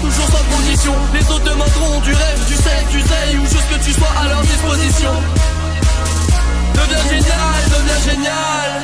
toujours sans condition. Les autres demanderont du rêve, du sais, ou juste que tu sois à leur disposition. Deviens génial, deviens génial.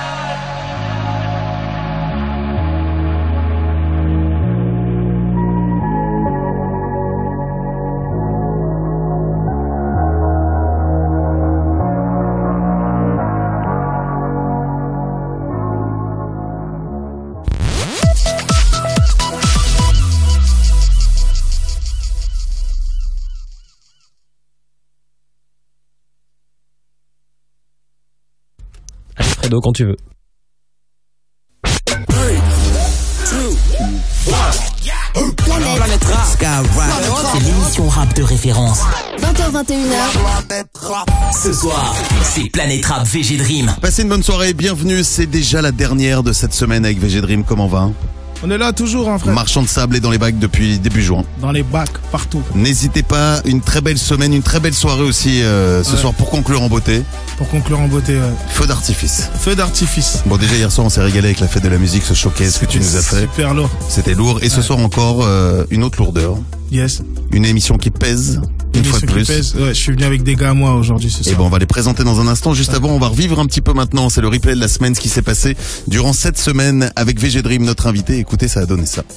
Fredo, quand tu veux. Planète Rap, c'est l'émission rap de référence. 20h21h. Ce soir, c'est Planète Rap VG Dream. Passez une bonne soirée, bienvenue, c'est déjà la dernière de cette semaine avec VG Dream, comment va ? On est là toujours, hein, frère. Marchand de sable et dans les bacs depuis début juin. Dans les bacs, partout. N'hésitez pas, une très belle semaine, une très belle soirée aussi ce soir pour conclure en beauté. Pour conclure en beauté, Feu d'artifice. Feu d'artifice. Bon, déjà hier soir on s'est régalé avec la fête de la musique, ce showcase que tu nous as fait. Super lourd. C'était lourd. Et ce soir encore, une autre lourdeur. Yes. Une émission qui pèse, une fois de plus. Ouais, je suis venu avec des gars à moi aujourd'hui ce soir. Et bon, on va les présenter dans un instant. Juste avant, on va revivre un petit peu maintenant. C'est le replay de la semaine, ce qui s'est passé durant cette semaine avec VG Dream, notre invité. Écoutez, ça a donné ça.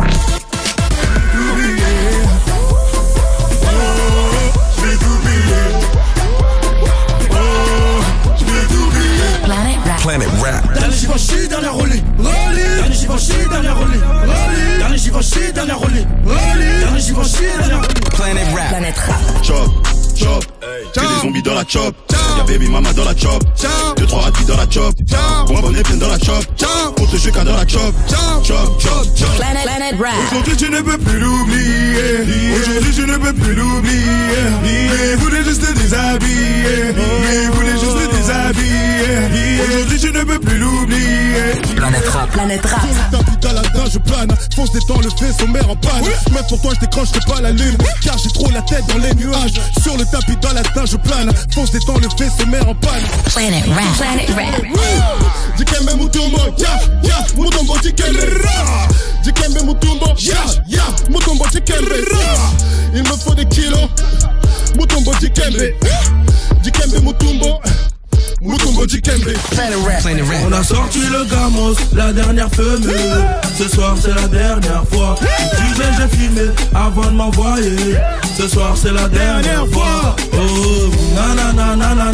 Planet Rap. Dernier Givenchy, dernière rollie. Dernier Givenchy, dernière rollie. Dernier Givenchy, dernière rollie. Dernier Givenchy, dernière rollie. Planet Rap. Planet Rap. Chop, chop, j'ai des zombies dans la chop. Y'a baby mama dans la chop. 2-3 ratis dans la chop. Bonbonnet plein dans la chop. On te joue qu'à dans la chop. Chop, chop, chop. Planet Rap. Aujourd'hui tu ne peux plus l'oublier. Aujourd'hui je ne peux plus l'oublier. Il voulait juste te déshabiller. Il voulait juste te déshabiller. Aujourd'hui tu ne peux plus l'oublier. Planet Rap. Planet Rap. Tapis dans la dent, je plane. Fonce des temps, le fait sommaire en panne. Même pour toi je décroche pas la lune. Car j'ai trop la tête dans les nuages. Sur le tapis dans la dent, je plane. Fonce des temps, le fait sommaire en panne. Planet Rap. Planet Rap. Dikembe Mutombo, ya, Mutombo Dikembe. Dikembe Mutombo, ya, Mutombo Dikembe. Il me faut des kilos. Mutombo Dikembe. Dikembe Mutombo. Mutombo Dikembe. Planet Rap. On a sorti le gamos, la dernière femelle. Ce soir c'est la dernière fois. Tu sais j'ai filmé avant de m'envoyer. Ce soir c'est la dernière fois. Oh, nanana.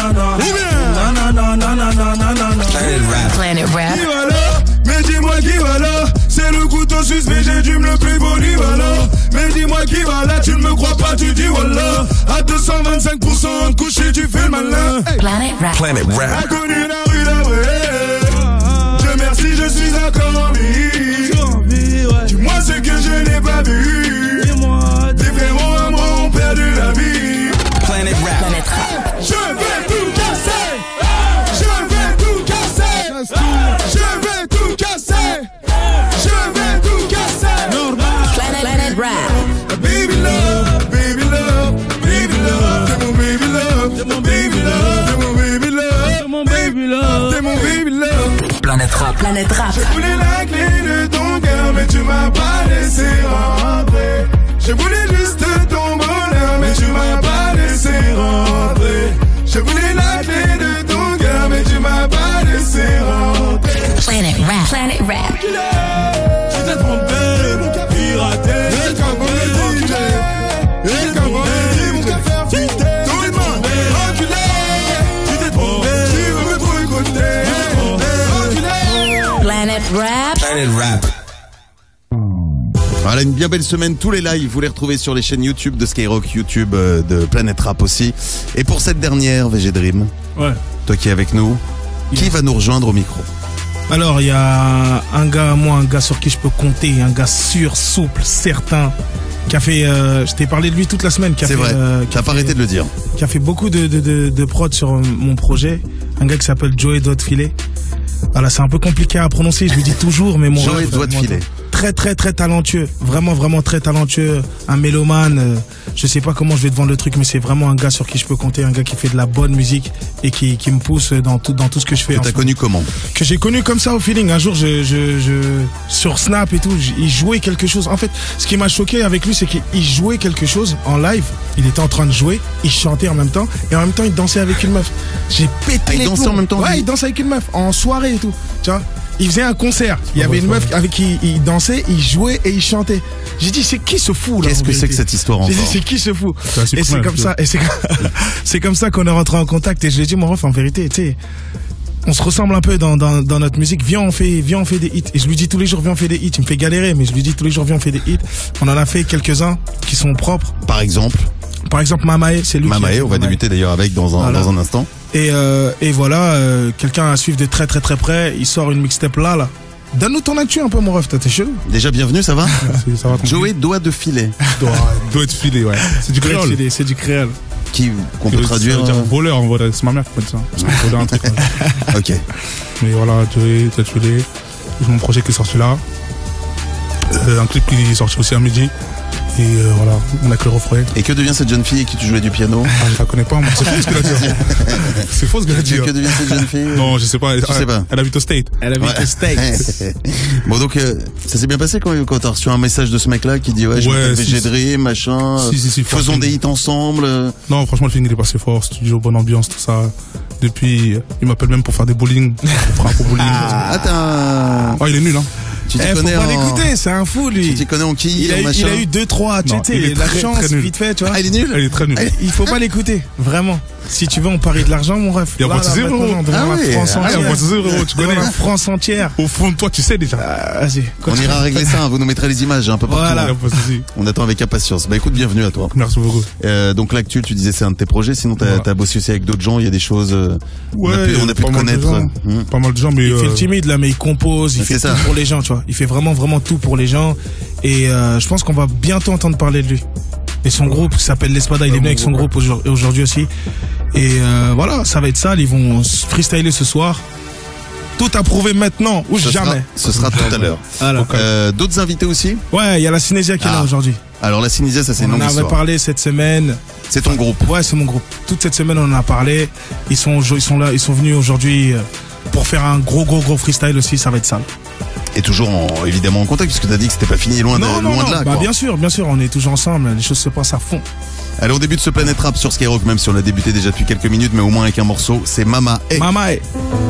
Planet Rap. Planet Rap. Qui va là? Mais dis-moi qui va là? C'est le couteau suisse, mais j'ai dû me le plus polyvalent. Mais dis-moi qui va là? Tu ne me crois pas, tu dis voilà. À 225% couché, tu fais le malin. Planet Rap. Planet Rap. Inconnu la rue d'après. Dieu merci, je suis encore en vie. Dis-moi ce que je n'ai pas vu. Tes frérots à moi ont perdu la vie. Planet Rap. Planet Rap. Je vais tout casser. Je vais tout casser. Je vais tout casser. Je vais tout casser. Planet Rap. Baby love, baby love, baby love. T'es mon baby love, t'es mon baby love, t'es mon baby love, t'es mon baby love, t'es mon baby love. Planet Rap. Planet Rap. Je voulais la clé de ton cœur, mais tu m'as pas laissé rentrer. Je voulais juste ton bonheur, mais tu m'as pas laissé rentrer. Je voulais la clé de ton cœur, mais tu m'as pas laissé rentrer. Planet Rap. Planet Rap. Tu t'es trompé, piraté. Tu t'es trompé, mon gars faire fitter. Tout le monde est reculé. Tu t'es trompé, tu veux me trop écouter. Reculé. Planet Rap. Planet Rap. Voilà, une bien belle semaine, tous les lives, vous les retrouvez sur les chaînes YouTube de Skyrock, YouTube de Planète Rap aussi. Et pour cette dernière, VG Dream, Ouais. toi qui es avec nous, qui va nous rejoindre au micro? Alors, il y a un gars à moi, un gars sur qui je peux compter, un gars sûr, souple, certain, qui a fait, je t'ai parlé de lui toute la semaine, qui a C'est fait, vrai, qui a t'as pas fait- arrêté de le dire. qui a fait beaucoup de prod sur mon projet. Un gars qui s'appelle Joey Doit Filet. Voilà, c'est un peu compliqué à prononcer, je le dis toujours, mais mon Joey ref, Doit moi, Filet. très talentueux. Vraiment très talentueux. Un mélomane. Je sais pas comment je vais te vendre le truc, mais c'est vraiment un gars sur qui je peux compter. Un gars qui fait de la bonne musique et qui me pousse dans tout ce que je fais. Que t'as connu comment? Que j'ai connu comme ça au feeling. Un jour, sur Snap et tout, il jouait quelque chose. En fait, ce qui m'a choqué avec lui, c'est qu'il jouait quelque chose en live. Il était en train de jouer, il chantait en même temps, et en même temps, il dansait avec une meuf. J'ai pété les plombs. Il dansait en même temps? Ouais, il dansait avec une meuf, en soirée et tout. Tu vois? Il faisait un concert. Il y avait une meuf avec qui il dansait, il jouait et il chantait. J'ai dit, c'est qui ce fou là? Qu'est-ce que c'est que cette histoire encore? J'ai dit, c'est qui ce fou? Et c'est comme ça, c'est comme ça qu'on est rentré en contact. Et je lui ai dit, mon ref, en vérité, tu sais, on se ressemble un peu dans notre musique. Viens, on fait des hits. Et je lui dis tous les jours, viens, on fait des hits. Il me fait galérer, mais je lui dis tous les jours, viens, on fait des hits. On en a fait quelques-uns qui sont propres. Par exemple, Mamae, c'est lui. Mamae, on va débuter d'ailleurs avec dans un instant. Et voilà, quelqu'un à suivre de très près. Il sort une mixtape là. Donne-nous ton actu un peu, mon ref, t'es chelou. Déjà, bienvenue, ça va? Ça va. Joey, doigt de filet. Doigt de filet, ouais. C'est du créole. C'est du créole. Qu'on peut traduire. Ça veut dire voleur, en vrai. C'est ma mère qui m'a dit ça. Parce que voler un truc. Ok. Mais voilà, Joey, doigt de filet. J'ai mon projet qui est sorti là. Un clip qui est sorti aussi à midi. Et voilà, on a que le refrain. Et que devient cette jeune fille avec qui tu jouais du piano? Je la connais pas, moi. C'est faux ce qu'elle a dit. C'est faux ce qu'elle a dit. Que devient cette jeune fille? Non, je sais pas. Elle habite au State. Bon, donc, ça s'est bien passé quand t'as reçu un message de ce mec-là qui dit, ouais, je m'appelle VG Dream, machin. Faisons des hits ensemble. Non, franchement, le film, il est passé fort. Studio, bonne ambiance, tout ça. Depuis, il m'appelle même pour faire des bowling. Pour bowling. Il est nul, hein. Tu t'y connais faut pas l'écouter, c'est un fou lui. Tu t'y connais en qui? Il a eu 2-3, tu sais, la chance vite fait, tu vois. Il est nul? Il est très nul. Il faut pas l'écouter, vraiment. Si tu veux, on parie de l'argent, mon ref. Il y a pas de 0 €. La France entière. Il y a pas de 0 €, tu connais. La France entière. Au fond de toi, tu sais déjà. Vas-y. On ira régler ça, vous nous mettrez les images un peu partout. Voilà. On attend avec impatience. Bah écoute, bienvenue à toi. Merci beaucoup. Donc l'actu, tu disais c'est un de tes projets, sinon t'as bossé aussi avec d'autres gens, il y a des choses, on a pu te connaître. Pas mal de gens, mais il fait le timide là, mais il compose, il fait tout pour les gens, tu vois. Il fait vraiment tout pour les gens. Et je pense qu'on va bientôt entendre parler de lui. Et son groupe qui s'appelle L'Espada, il est venu avec son groupe aujourd'hui aussi. Et voilà, ça va être ça, ils vont freestyler ce soir. Tout approuvé maintenant ou jamais. Ce sera tout à l'heure. D'autres invités aussi? Ouais, il y a la Cinésia qui est là aujourd'hui. Alors la Cinésia, ça c'est une longue histoire. On en avait parlé cette semaine. C'est ton groupe? Ouais, c'est mon groupe. Toute cette semaine, on en a parlé. Ils sont là, ils sont venus aujourd'hui pour faire un gros freestyle aussi, ça va être ça. Et toujours évidemment en contact, puisque t'as dit que c'était pas fini loin de là. Bah bien sûr, on est toujours ensemble, les choses se passent à fond. Allez, on débute ce Planète Rap sur Skyrock, même si on l'a débuté déjà depuis quelques minutes, mais au moins avec un morceau, c'est Mamae. Mamae.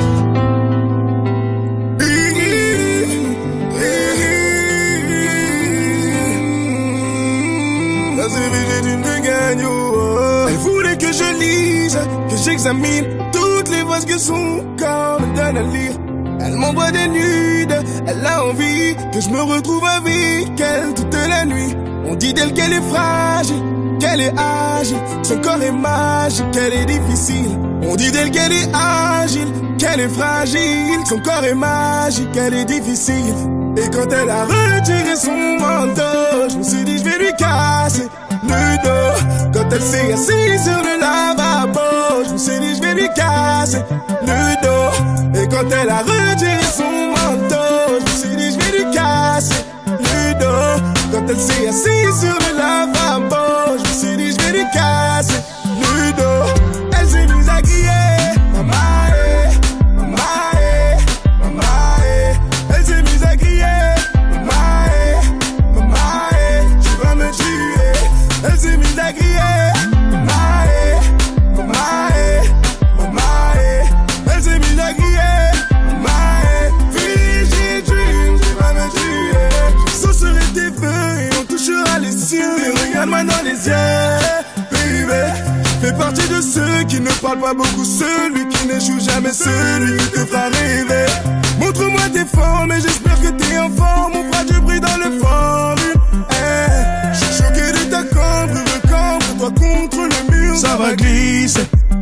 Elle voulait que je lise, que j'examine toutes les voix que son corps me donne à lire. Elle m'envoie des nudes, elle a envie que je me retrouve avec elle toute la nuit. On dit d'elle qu'elle est fragile, qu'elle est agile, son corps est magique, qu'elle est difficile. On dit d'elle qu'elle est agile, qu'elle est fragile, son corps est magique, qu'elle est difficile. Et quand elle a retiré son manteau, je me suis dit je vais lui casser le dos. Quand elle s'est assise sur le lavabo, je me suis dit je vais lui casser le dos. Et quand elle a retiré son manteau, je me suis dit je vais lui casser le dos. Quand elle s'est assise sur le lavabo, je me suis dit je vais lui casser le dos. Elle s'est mise à crier Mamae, Mamae, Mamae. Elle s'est mise à crier Mamae, Mamae, tu vas me tuer. Elle s'est mise à crier Mamae, Mamae, Mamae. Elle s'est mise à crier Mamae, VG Dream, tu vas me tuer. Je saucerai tes feux et on touchera les cieux. Mais regarde-moi dans les yeux, baby. Fais partie de ceux qui ne parlent pas beaucoup, celui qui n'échoue jamais, celui qui te fera rêver. Montre-moi tes formes et j'espère que t'es en forme. On fera du bruit dans le formule. Je suis choqué de ta cambrure, cambre-toi contre le mur, ça va glisser.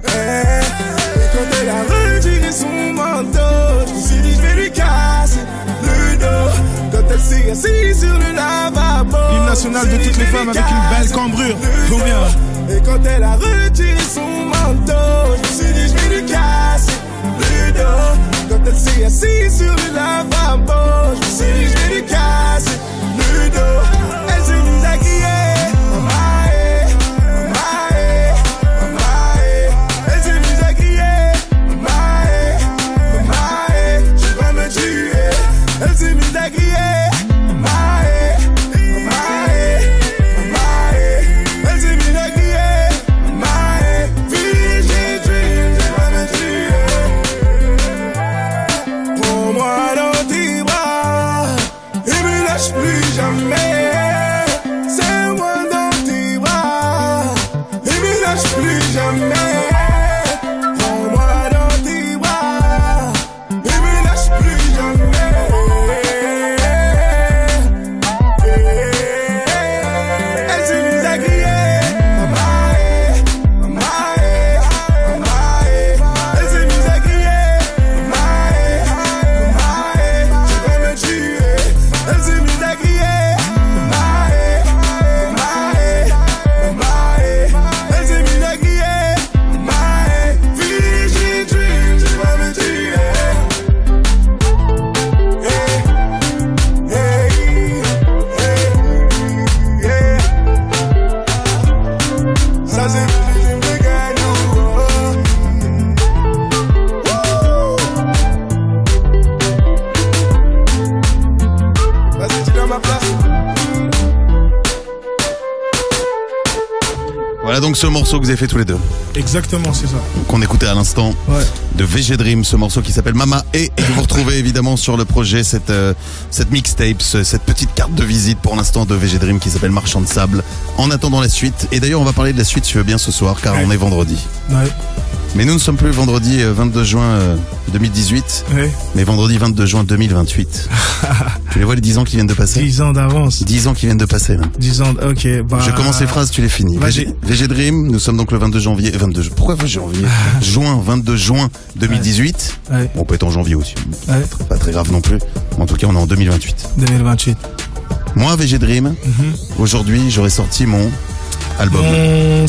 Et quand elle a retiré son manteau, je me suis dit je vais lui casser le dos. Quand elle s'est assise sur le lavabo, l'hymne national de toutes les femmes avec une belle cambrure. Combien? Et quand elle a retiré son manteau, je me suis dit je vais lui casser le dos. Quand elle s'est assise sur le lavabo, je me suis dit je vais lui casser Voilà donc ce morceau que vous avez fait tous les deux, Exactement, c'est ça. qu'on écoutait à l'instant, Ouais. de VG Dream, ce morceau qui s'appelle Mama, et que vous retrouvez évidemment sur le projet cette mixtape, cette petite carte de visite pour l'instant de VG Dream qui s'appelle Marchand de Sable. En attendant la suite, et d'ailleurs on va parler de la suite si tu veux bien ce soir, car on est vendredi. Ouais. Mais nous ne sommes plus vendredi 22 juin 2018, Ouais. mais vendredi 22 juin 2028. Tu les vois les 10 ans qui viennent de passer? 10 ans d'avance. 10 ans qui viennent de passer là. 10 ans, ok. Bah, Je commence les phrases, tu les finis. Vas-y. VG Dream, nous sommes donc le 22 janvier. Pourquoi janvier? Juin, 22 juin 2018. Ouais. Bon, on peut être en janvier aussi. Ouais. Pas très grave non plus. Mais en tout cas, on est en 2028. 2028. Moi, VG Dream, aujourd'hui, j'aurais sorti mon album. Mon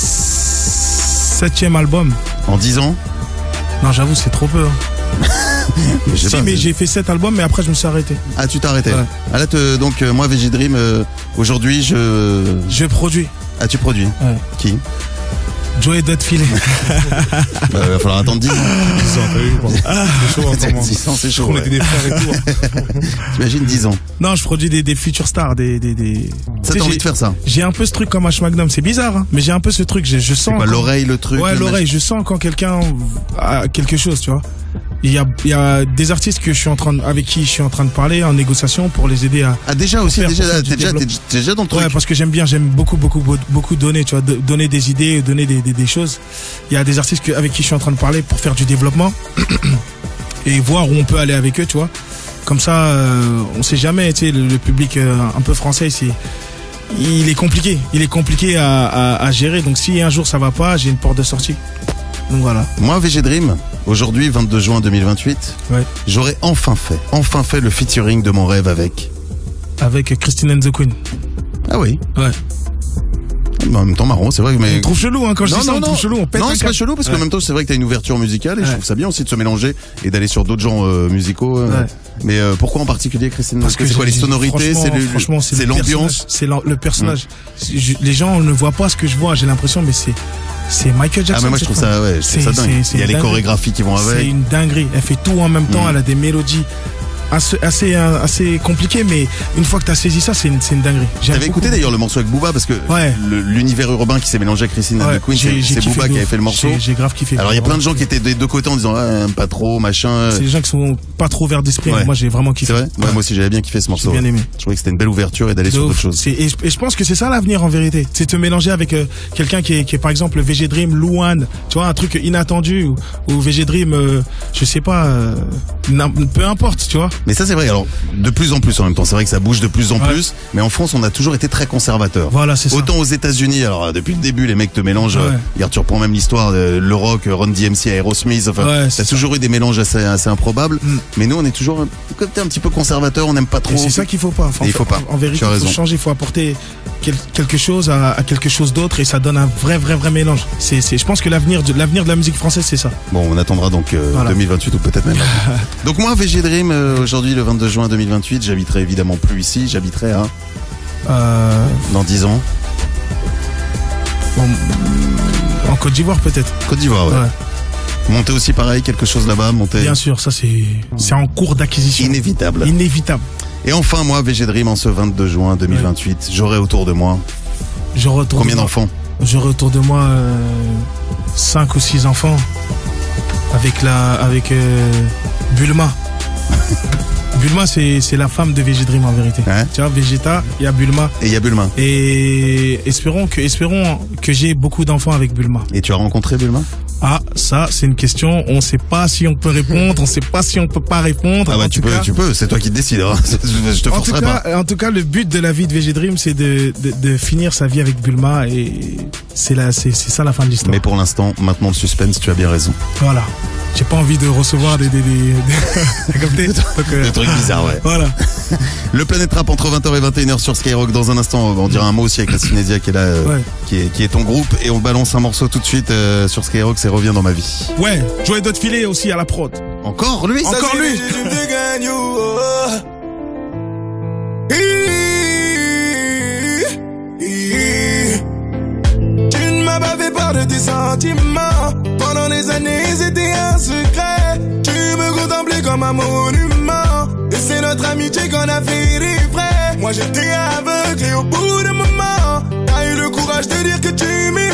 7e album. En 10 ans. Non, j'avoue, c'est trop peu. Hein. Je sais Si, pas, mais j'ai fait 7 albums, mais après, je me suis arrêté. Ah, tu t'es arrêté. Ouais. Ah là, donc, moi, VG Dream, aujourd'hui, Je produis. Ah, tu produis. Ouais. Qui? Joey Dotfilet. Bah, va falloir attendre 10 ans. 10 ans, t'as vu? Bon, c'est chaud, encore, moi. 10 ans, c'est chaud. On ouais. était des frères et tout. Hein. T'imagines 10 ans. Non, je produis des future stars, des... Ça Tu sais, t'as envie j'ai- de faire ça? J'ai un peu ce truc comme H Magnum, c'est bizarre, hein, mais j'ai un peu ce truc, je sens. Quoi, quand- l'oreille, le truc? Ouais, le l'oreille, je sens quand quelqu'un a quelque chose, tu vois. Il y a des artistes que avec qui je suis en train de parler en négociation pour les aider à. Ah, déjà aussi, Pour faire t'es du développement. déjà dans le truc. Ouais, parce que j'aime beaucoup donner, tu vois, donner des idées, donner des choses. Il y a des artistes avec qui je suis en train de parler pour faire du développement et voir où on peut aller avec eux, tu vois. Comme ça, on sait jamais, tu sais, le public un peu français, il est compliqué à gérer. Donc si un jour ça va pas, j'ai une porte de sortie. Donc voilà. Moi, VG Dream, aujourd'hui, 22 juin 2028, Ouais. j'aurais enfin fait le featuring de mon rêve avec. Avec Christine and the Queen. Ah oui. Ouais. En même temps, marrant, c'est vrai que. On Mais... me trouve chelou, hein, quand je dis ça, on me non, trouve chelou, on pète non, un c'est pas câble. chelou parce qu'en Ouais. même temps, c'est vrai que t'as une ouverture musicale et je Ouais. trouve ça bien aussi de se mélanger et d'aller sur d'autres genres musicaux. Ouais. Mais pourquoi en particulier, Christine? Parce que c'est quoi les sonorités? franchement, C'est l'ambiance? C'est le personnage. Les gens ne voient pas ce que je vois, j'ai l'impression, mais c'est Michael Jackson. Ah, mais moi je cette trouve femme. ça, ouais, je trouve ça dingue. Il y a les une chorégraphies qui vont dinguerie. C'est avec. une dinguerie. Elle fait tout en même temps, elle a des mélodies assez compliquées, mais une fois que t'as saisi ça, c'est une dinguerie. J'aime T'avais beaucoup. écouté d'ailleurs le morceau avec Booba parce que Ouais. l'univers urbain qui s'est mélangé à Christine and Ouais, the Queen, j'ai c'est kiffé Booba de qui avait ouf. fait le morceau. J'ai grave kiffé. Alors il y a plein de gens qui étaient des deux côtés en disant pas trop machin. C'est des gens qui sont pas trop ouverts d'esprit. Ouais. Moi, j'ai vraiment kiffé. C'est vrai? Ouais, moi aussi j'avais bien kiffé ce morceau. bien aimé. Je trouvais que c'était une belle ouverture et d'aller De sur ouf. d'autres choses. Et je pense que c'est ça l'avenir en vérité. C'est te mélanger avec quelqu'un qui est par exemple VG Dream, Louane, tu vois, un truc inattendu ou VG Dream, je sais pas, peu importe, tu vois. Mais ça c'est vrai. Alors de plus en plus en même temps, c'est vrai que ça bouge de plus en Ouais. plus. Mais en France, on a toujours été très conservateur. Voilà, c'est ça. Autant aux États-Unis, alors depuis le début, les mecs te mélangent. Ouais. Regarde, tu reprends même l'histoire de le rock, Run DMC, Aerosmith. Enfin, Ouais, t'as c'est toujours eu des mélanges assez improbables. Mais nous, on est toujours un petit peu conservateur. On n'aime pas trop. Et c'est ça qu'il faut pas. Enfin, Et il faut pas. En vérité, Tu as il faut raison. changer, il faut apporter quelque chose à quelque chose d'autre et ça donne un vrai mélange. Je pense que l'avenir de la musique française, c'est ça. Bon, on attendra donc Voilà. 2028 ou peut-être même. avant. Donc moi, VG Dream, aujourd'hui, le 22 juin 2028, j'habiterai évidemment plus ici. J'habiterai dans 10 ans. En Côte d'Ivoire, peut-être. Côte d'Ivoire, ouais. Ouais. Monter aussi pareil, quelque chose là-bas, monter. Bien sûr, ça c'est en cours d'acquisition. Inévitable. Inévitable. Et enfin, moi, VG Dream, en ce 22 juin 2028, j'aurai autour de moi Je retourne. combien d'enfants? J'aurai autour de moi 5 ou 6 enfants avec Bulma. Bulma, c'est la femme de VG Dream en vérité. Ouais. Tu vois, Vegeta, il y a Bulma. Et il y a Bulma. Et espérons que j'ai beaucoup d'enfants avec Bulma. Et tu as rencontré Bulma? Ah, ça, c'est une question. On sait pas si on peut répondre, on sait pas si on peut pas répondre. Ah bah En tu tout cas- peux, c'est toi qui te décides. Hein. Je te En tout, forcerai pas. en tout cas, le but de la vie de VG Dream, c'est de finir sa vie avec Bulma et c'est ça la fin de l'histoire. Mais pour l'instant, maintenant le suspense, tu as bien raison. Voilà. J'ai pas envie de recevoir des T'as capté? Donc, Des trucs bizarres, ouais. Voilà. Le Planète Rap entre 20h et 21h sur Skyrock. Dans un instant, on dira un mot aussi avec la Cinésia qui est là, Ouais. qui est ton groupe. Et on balance un morceau tout de suite sur Skyrock, c'est Reviens dans ma vie. Ouais. Joey Dotfilet aussi à la prod. Encore lui? Encore lui. Tu ne m'as pas fait part de tes sentiments. Pendant des années, c'était un secret. Tu me contemplais comme un monument. Et c'est notre amitié qu'on a fait des vrais. Moi j'étais aveugle et au bout d'un moment, t'as eu le courage de dire que tu m'aimais.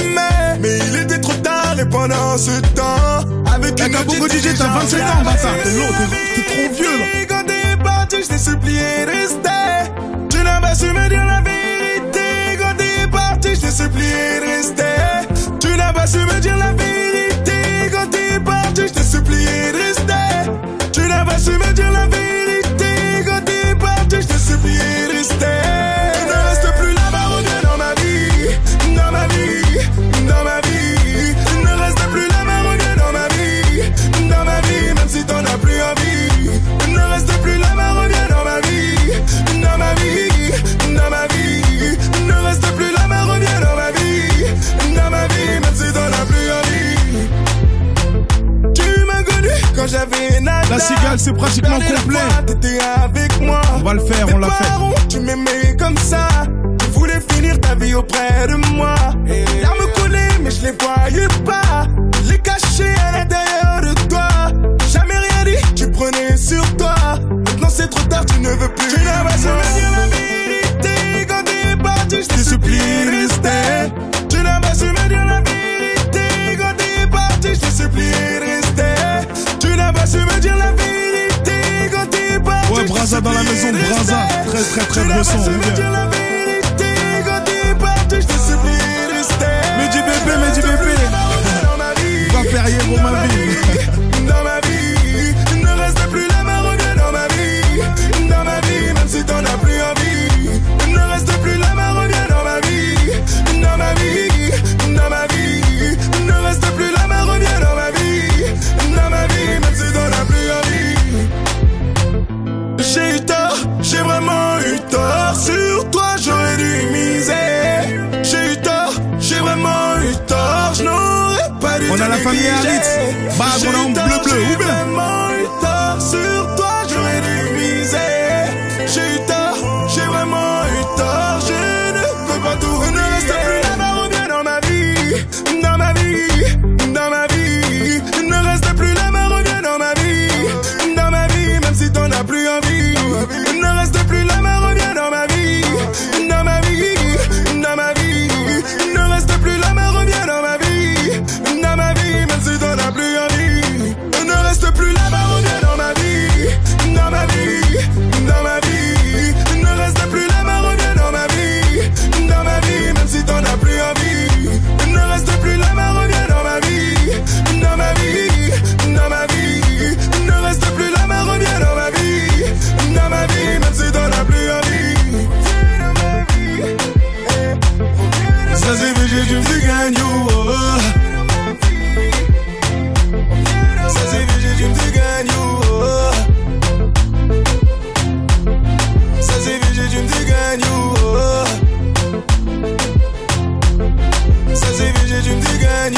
pendant ce temps. Avec une autre beaucoup DJ, t'as 27 ans, bâtard. T'es trop vieux, là. Quand t'es parti, je t'ai supplié de rester. Tu n'as pas su me dire la vérité. Quand t'es parti, je t'ai supplié de rester. Tu n'as pas su me dire la vérité. Quand t'es parti, je t'ai supplié de rester. Tu n'as pas su me dire la vérité. Quand t'es parti, je t'ai supplié de rester. Ne reste plus là-bas, reviens dans ma vie. Dans ma vie, dans ma vie. Ne reste plus là-bas, reviens dans ma vie. Dans ma vie, même si t'en as plus envie. Ne reste plus là-bas, reviens dans ma vie. Dans ma vie, dans ma vie. Ne reste plus là-bas, reviens dans ma vie. Dans ma vie, même si t'en as plus envie. Tu m'as connu quand j'avais nada. La cigale, c'est pratiquement complet. T'étais avec moi. On va le faire, on l'a fait. Tu m'aimais comme ça. Tu voulais finir ta vie auprès de moi. Larmes coulaient, mais je les voyais pas. Je les cachais à l'intérieur de toi. Jamais rien dit, tu prenais sur toi. Maintenant c'est trop tard, tu ne veux plus. Tu n'as pas su me dire la vérité. Quand t'es parti, je t'ai supplié de rester. Tu n'as pas su me dire la vérité. Quand t'es parti, je t'ai supplié de rester. Tu n'as pas su me dire la vérité. Quand t'es parti, ouais, Braza dans la maison, Braza. Très beau son. Mehdi bébé. Va Perrier pour ma vie. Dans ma vie, ne reste plus là-bas, reviens dans ma vie. Dans ma vie, même si t'en as plus envie. Ne reste plus là-bas, reviens dans ma vie. Dans ma vie, dans ma vie. Ne reste plus là-bas, reviens dans ma vie. Dans ma vie, même si t'en as plus envie. J'ai eu tort, j'ai vraiment eu tort. Sur toi, j'aurais dû miser. J'ai eu tort, j'ai vraiment eu tort. Je n'aurais pas dû. On a la famille Haritz. Bah, on est en bleu, ou bien. Vraiment eu tort. Sur toi, j'aurais dû miser. J'ai eu tort, j'ai vraiment eu tort. Je ne peux pas tout. Ne reste plus là-bas, reviens dans ma vie. Dans ma vie, dans ma vie. Ne reste plus là-bas, reviens dans ma vie. Dans ma vie, même si t'en as plus envie. Ne reste plus là-bas, reviens dans ma vie. Dans ma vie, dans ma vie. Ne reste plus là-bas, reviens dans ma vie. Dans ma vie, même si t'en as plus envie. Ne reste plus là-bas, reviens dans ma vie. Dans ma vie, dans ma vie. Ne reste plus là-bas, reviens dans ma vie. Dans ma vie, même si t'en as plus envie. Ne reste plus là-bas, reviens dans ma vie. Dans ma vie, dans ma vie. Ne reste plus là-bas, reviens dans ma vie. Dans ma vie, même si t'en as plus envie. Ça c'est VG, tu me gagnes, ça c'est VG, tu me gagnes, ça c'est VG, tu me gagnes, ça c'est VG, tu me gagnes.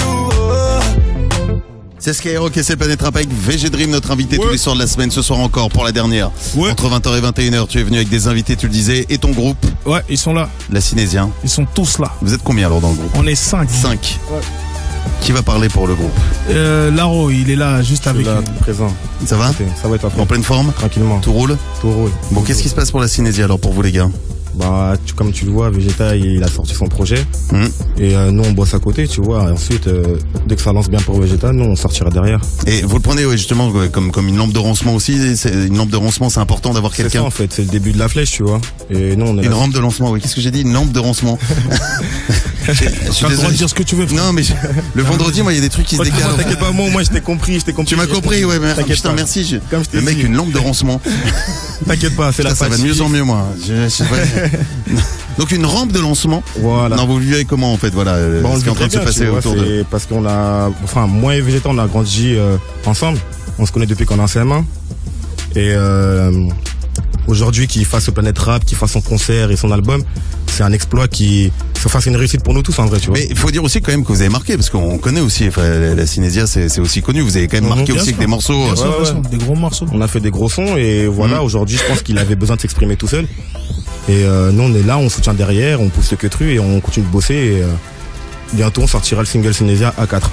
C'est Skyrock et c'est Planète Rap avec VG Dream, notre invité tous les soirs de la semaine. Ce soir encore pour la dernière. Ouais. Entre 20h et 21h, tu es venu avec des invités, tu le disais, et ton groupe. Ouais, ils sont là. La Cinésien. Ils sont tous là. Vous êtes combien alors dans le groupe? On est 5. 5. Ouais. Qui va parler pour le groupe? Laro, il est là juste avec là, présent. Ça va? Ça va être après. En pleine forme? Tranquillement. Tout roule? Tout roule. Bon, qu'est-ce qui se passe pour la Cinésie alors pour vous les gars? Bah, comme tu le vois, Vegeta, il a sorti son projet. Et nous, on bosse à côté, tu vois. Et ensuite, dès que ça lance bien pour Vegeta, nous, on sortira derrière. Et vous le prenez justement comme une lampe de rancement aussi. Une lampe de rancement, c'est important d'avoir quelqu'un. C'est ça, en fait. C'est le début de la flèche, tu vois. Et nous, on est une rampe de lancement, oui. Qu'est-ce que j'ai dit? Une lampe de rancement. Je suis désolé de dire ce que tu veux. Non, mais le vendredi, moi, il y a des trucs qui se décalent. T'inquiète pas, moi, je t'ai compris. Tu m'as compris, ouais, mais putain, merci. Le mec, une lampe de rancement. T'inquiète pas, c'est la ça va de mieux en mieux, moi. Donc une rampe de lancement. Voilà. Non, vous vivez comment en fait, voilà, ce qui est en train de se passer autour de. Parce qu'on a, enfin, moi et Vegeta, on a grandi ensemble. On se connaît depuis qu'on est en CM1. Et aujourd'hui, qu'il fasse Planète Rap, qu'il fasse son concert et son album, c'est un exploit qui, enfin, c'est une réussite pour nous tous en vrai, tu vois. Mais il faut dire aussi quand même que vous avez marqué, parce qu'on connaît aussi, enfin, la Cinésia, c'est aussi connu. Vous avez quand même marqué aussi avec des morceaux. Des gros morceaux. On a fait des gros sons et voilà, aujourd'hui, je pense qu'il avait besoin de s'exprimer tout seul. Et nous, on est là, on soutient derrière, on pousse le queutru et on continue de bosser. Et bientôt, on sortira le single Cinésia A4.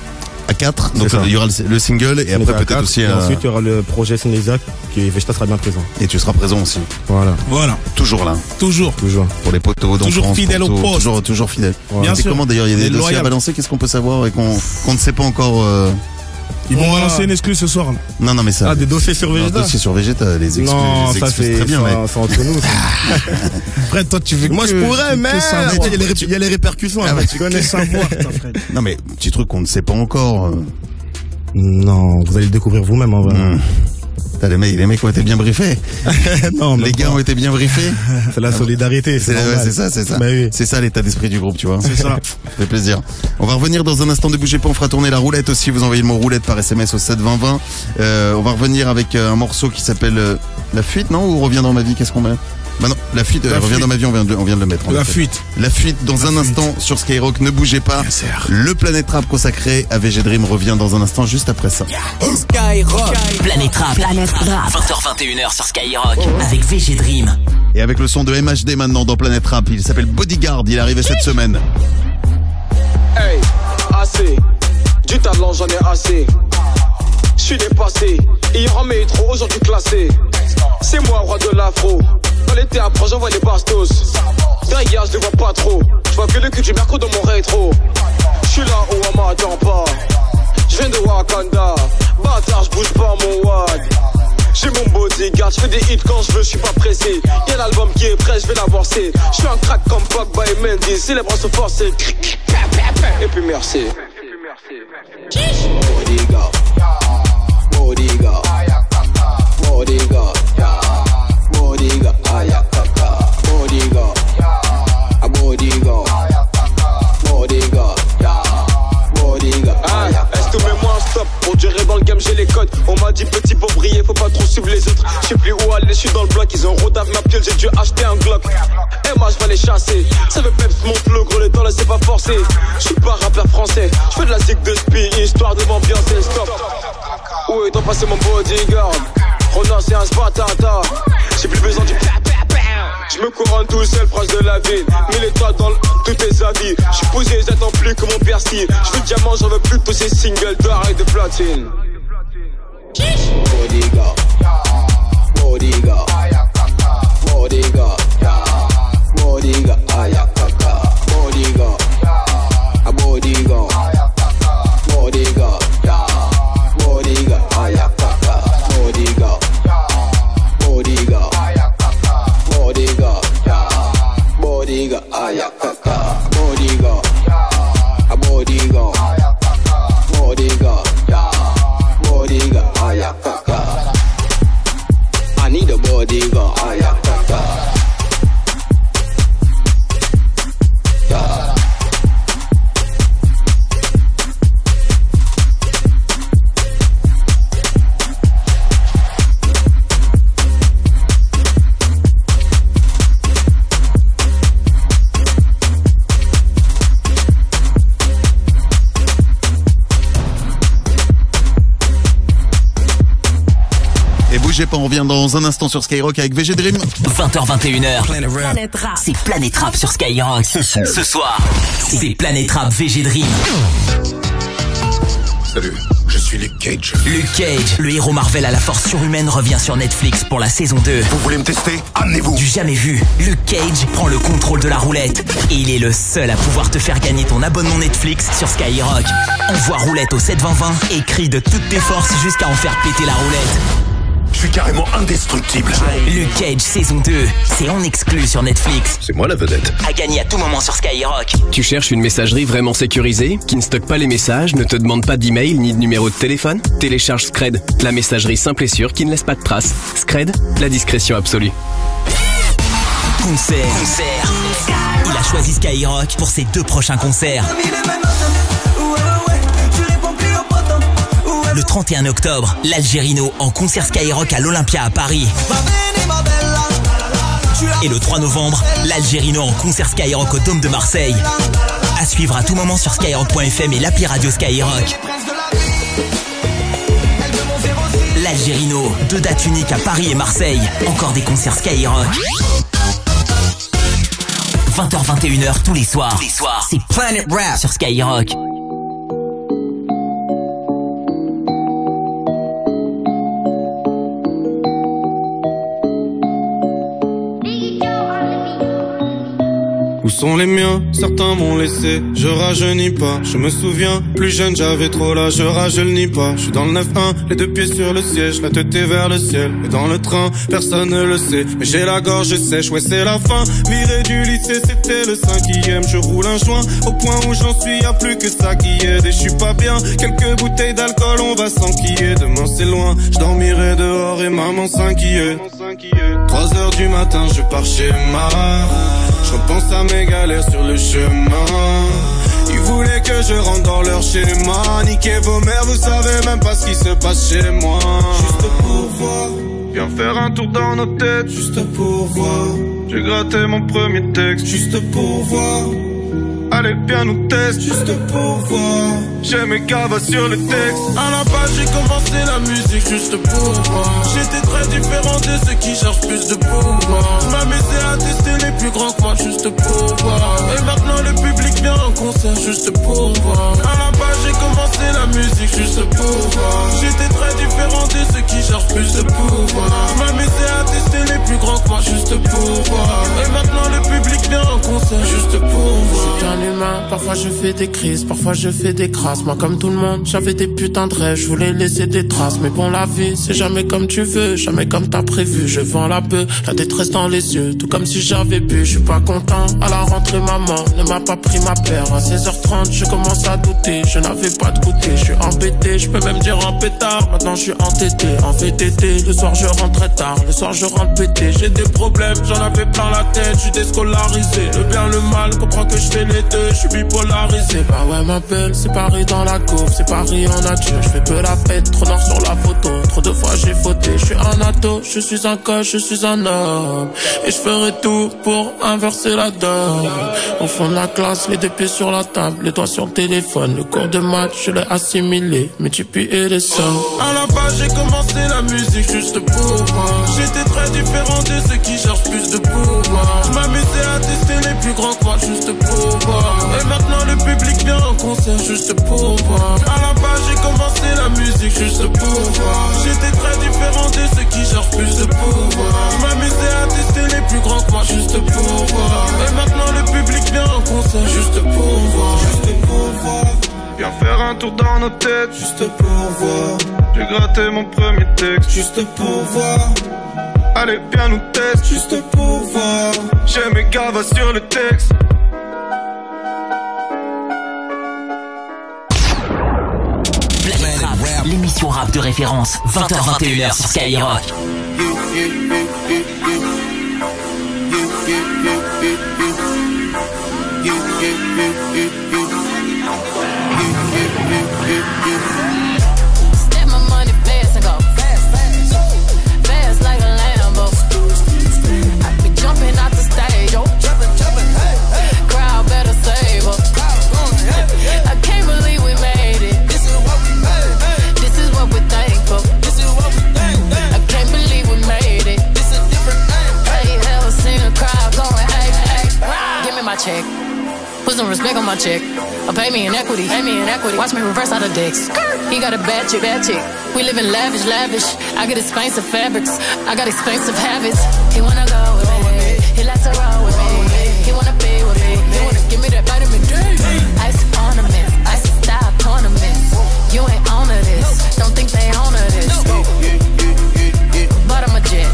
À 4. C'est Donc ça. il y aura le single et On après est à peut-être 4, aussi et ensuite il y aura le projet Sénézac qui Vegeta sera bien présent. Et tu seras présent aussi. Voilà, Voilà, Toujours là. toujours. toujours. Pour les poteaux. Toujours fidèle au poste. Toujours fidèle. Bien C'est sûr. comment d'ailleurs, il y a des Et dossiers loyal. à balancer, qu'est-ce qu'on peut savoir et qu'on ne sait pas encore. Ils vont balancer une exclue ce soir. Non, mais ça. Ah, des dossiers sur Non, Vegeta. dossier sur Vegeta, les exclus. Non, les ça exclus, c'est très bien, mais. c'est entre nous. ça. Après, toi, tu veux Moi je pourrais, mais savoir. il y a les répercussions. Ah, après, bah, tu connais. savoir, toi, Fred. Non, mais petit truc qu'on ne sait pas encore. Non, vous allez le découvrir vous-même en vrai. Putain, les mecs ont été bien briefés. Non, Les gars ont été bien briefés. c'est la solidarité. C'est normal. c'est ça. Bah oui. C'est ça l'état d'esprit du groupe, tu vois. C'est ça. Ça fait plaisir. On va revenir dans un instant, ne bougez pas, on fera tourner la roulette aussi. Vous envoyez le mot roulette par SMS au 7 20 20. On va revenir avec un morceau qui s'appelle La Fuite, non? Ou Revient dans ma vie, qu'est-ce qu'on met? Bah non, La Fuite, La Revient Fuite. dans ma vie, on vient de le mettre. en La effet. fuite. La Fuite dans un instant sur Skyrock, ne bougez pas. Le Planète Rap consacré à VG Dream revient dans un instant juste après ça. Skyrock. Planète Rap. 20h21h sur Skyrock. Avec VG Dream. Et avec le son de MHD maintenant dans Planète Rap, il s'appelle Bodyguard, il est arrivé cette semaine. Hey, assez. Du talent, j'en ai assez. J'suis dépassé. Hier en métro, aujourd'hui classé. C'est moi, roi de l'afro. Dans l'été après, j'envoie les bastos. Derrière, je les vois pas trop. J'vois que le cul du merco dans mon rétro. J'suis là où on m'attend pas. J'viens de Wakanda. Bâtard, j'bouge pas mon wad. J'ai mon bodyguard, j'fais des hits quand j'veux, j'suis pas pressé. Y'a l'album qui est prêt, j'vais l'avancer. J'suis un crack comme Pogba et Mendy. Si les bras sont forcés. Et puis merci. Bodyguard. Bodyguard. Bodyguard. Bodyguard. Ayakaka. Bodyguard. Bodyguard. Bodyguard. Bodyguard. Est-ce que mets-moi un stop? Pour durer dans le game, j'ai les codes. On m'a dit petit pour briller, faut pas trop suivre les autres. J'sais plus où aller, j'suis dans le bloc. Ils ont rodave ma pile, j'ai dû acheter un Glock. Et moi j'vais les chasser. Ça veut peps mon flow, gros les temps là c'est pas forcé. J'suis pas rappeur français. J'fais de la zig de spi, histoire de m'ambiancer, stop. Où est donc passé mon bodyguard? Ronan c'est un spatata. J'ai plus besoin du je me couronne tout seul proche de la ville. 1000 étoiles dans tous tes avis. J'suis posé, j'attends plus que mon persil. J'veux diamant, j'en veux plus tous ces singles d'or et de platine. Bodyguard. Bodyguard. Bodyguard. Bodyguard. Ayakaka. Bodyguard. Bodyguard. Bodyguard. Bodyguard. Ayakaka. Bodyguard. Bodyguard. Bodyguard. Bodyguard. Ayakaka. Bodyguard. Bodyguard. Bodyguard. Bodyguard. Ayakaka. I need a bodyguard. Ayakaka. Yeah. Et bougez pas, on revient dans un instant sur Skyrock avec VG Dream. 20h21h. Planète Rap. C'est Planète Rap sur Skyrock. Ce soir, c'est Planète Rap VG Dream. Salut, je suis Luke Cage. Luke Cage, le héros Marvel à la force surhumaine, revient sur Netflix pour la saison 2. Vous voulez me tester? Amenez-vous. Du jamais vu, Luke Cage prend le contrôle de la roulette. Et il est le seul à pouvoir te faire gagner ton abonnement Netflix sur Skyrock. Envoie roulette au 7 20 20 et crie de toutes tes forces jusqu'à en faire péter la roulette. Je suis carrément indestructible. Luke Cage saison 2, c'est en exclu sur Netflix. C'est moi la vedette. À gagner à tout moment sur Skyrock. Tu cherches une messagerie vraiment sécurisée, qui ne stocke pas les messages, ne te demande pas d'email ni de numéro de téléphone? Télécharge Scred, la messagerie simple et sûre qui ne laisse pas de traces. Scred, la discrétion absolue. Concert. Il a choisi Skyrock pour ses 2 prochains concerts. Le 31 octobre, l'Algérino en concert Skyrock à l'Olympia à Paris. Et le 3 novembre, l'Algérino en concert Skyrock au Dôme de Marseille. À suivre à tout moment sur skyrock.fm et l'appli radio Skyrock. L'Algérino, 2 dates uniques à Paris et Marseille. Encore des concerts Skyrock. 20h-21h tous les soirs. C'est Planet Rap sur Skyrock. Où sont les miens? Certains m'ont laissé, je rajeunis pas. Je me souviens, plus jeune j'avais trop l'âge, je rajeunis pas. Je suis dans le 9-1, les deux pieds sur le siège, la tête est vers le ciel. Et dans le train, personne ne le sait, mais j'ai la gorge sèche, ouais c'est la fin. Viré du lycée, c'était le 5e. Je roule un joint, au point où j'en suis, y'a plus que ça qui aide. Et je suis pas bien, quelques bouteilles d'alcool, on va s'enquiller. Demain c'est loin, je dormirai dehors et maman s'inquiète. 3h du matin, je pars chez ma. Je repense à mes galères sur le chemin. Ils voulaient que je rentre dans leur schéma. Niquez vos mères, vous savez même pas ce qui se passe chez moi. Juste pour voir, viens faire un tour dans nos têtes. Juste pour voir, j'ai gratté mon premier texte. Juste pour voir, allez viens nous tester. Juste pour voir, j'ai mes cavas sur le texte. À la base j'ai commencé la musique juste pour voir. J'étais très différent de ceux qui cherchent plus de pouvoir. Je m'amusais à tester les plus grands que moi juste pour voir. Et maintenant le public vient en concert juste pour voir. À la base j'ai commencé la musique juste pour voir. J'étais très différent de ceux qui cherchent plus de pouvoir. Je m'amusais à tester les plus grands que moi juste pour voir. Et maintenant le public vient en concert juste pour voir. Je suis qu'un humain, parfois je fais des crises, parfois je fais des crasses. Moi comme tout le monde, j'avais des putains de rêves, je voulais laisser des traces. Mais bon la vie, c'est jamais comme tu veux, jamais comme t'as prévu. Je vends la peur, la détresse dans les yeux, tout comme si j'avais bu. Je suis pas content, à la rentrée maman ne m'a pas pris ma paire. À 16h30 je commence à douter, je n'avais pas de goûter. Je suis embêté, je peux même dire un pétard. Maintenant je suis entêté, en VTT. Le soir je rentre très tard, le soir je rentre pété. J'ai des problèmes, j'en avais plein la tête, je suis déscolarisé. Le bien, le mal, comprends que je fais les deux, je suis bipolarisé. Bah ouais ma belle, c'est Paris dans la cour, c'est Paris en nature. Je fais peu la fête, trop noir sur la photo, trop de fois j'ai fauté. Je suis un ado, je suis un coach, je suis un homme. Et je ferai tout pour inverser la donne. Au fond de la classe, les deux pieds sur la table, les doigts sur le téléphone. Le cours de maths, je l'ai assimilé, mais tu puis et les sommes. À la base j'ai commencé la musique juste pour voir. J'étais très différent de ceux qui cherchent plus de pouvoir. Je m'amusais à tester les plus grands que moi juste pour voir. Et maintenant le public vient en concert juste pour voir. À la base j'ai commencé la musique juste pour voir. J'étais très différent de ceux qui cherchent plus de pouvoir. Je m'amusais à tester les plus grands que moi juste pour voir. Et maintenant le public vient en concert juste pour voir. Juste pour voir, viens faire un tour dans nos têtes. Juste pour voir, j'ai gratté mon premier texte. Juste pour voir, allez viens nous tester. Juste pour voir, j'ai mes cavas sur le texte. L'émission rap de référence, 20h-21h sur Skyrock. Step my money fast and go fast like a Lambo. I be jumping out the stage, crowd better save up. I can't believe we made it. This is what we made. This is what we're thankful. This is what we think. I can't believe we made it. This is a different thing. Have you ever seen a crowd going, hey, give me my check. Put some respect on my check. Or pay me in equity. Watch me reverse out of dicks. He got a bad chick. We live in lavish. I get expensive fabrics. I got expensive habits. He wanna go with me. He likes to roll with me. He wanna be with me. He wanna give me that vitamin D. Ice ornaments. Ice style ornaments. You ain't on to this. Don't think they on to this. But I'm a jet.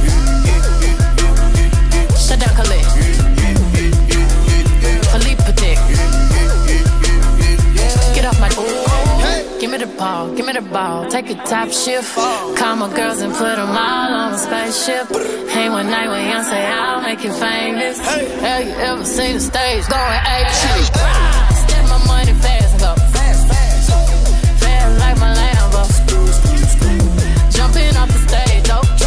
Shut down Khalid. Philippe Patek. Get off my give me the ball, take a top shift. Call my girls and put them all on a spaceship. Hang one night with Beyonce, I'll make you famous. Have you ever seen the stage going ape? Step my money fast and go fast like my Lambo. Jumping off the stage,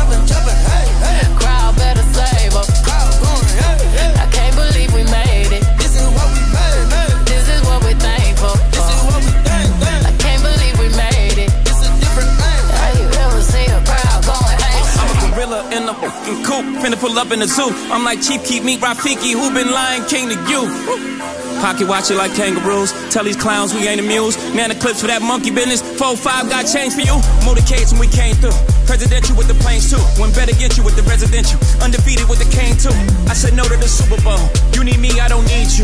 crowd better save up. I can't believe we made it. This is what we made. This is what we're thankful. This is what we think. I can't believe we made it. This is a different thing. Have you ever seen a crowd going, hey? I'm a gorilla in the fucking coop, finna pull up in the zoo. I'm like Chief Keef, meet Rafiki, who been Lion King to you? Pocket watch it like kangaroos. Tell these clowns we ain't amused. Man, the clips for that monkey business. 4-5 got change for you. Motorcades when we came through. Presidential with the planes too. One better get you with the residential. Undefeated with the cane too. I said no to the Super Bowl. You need me, I don't need you.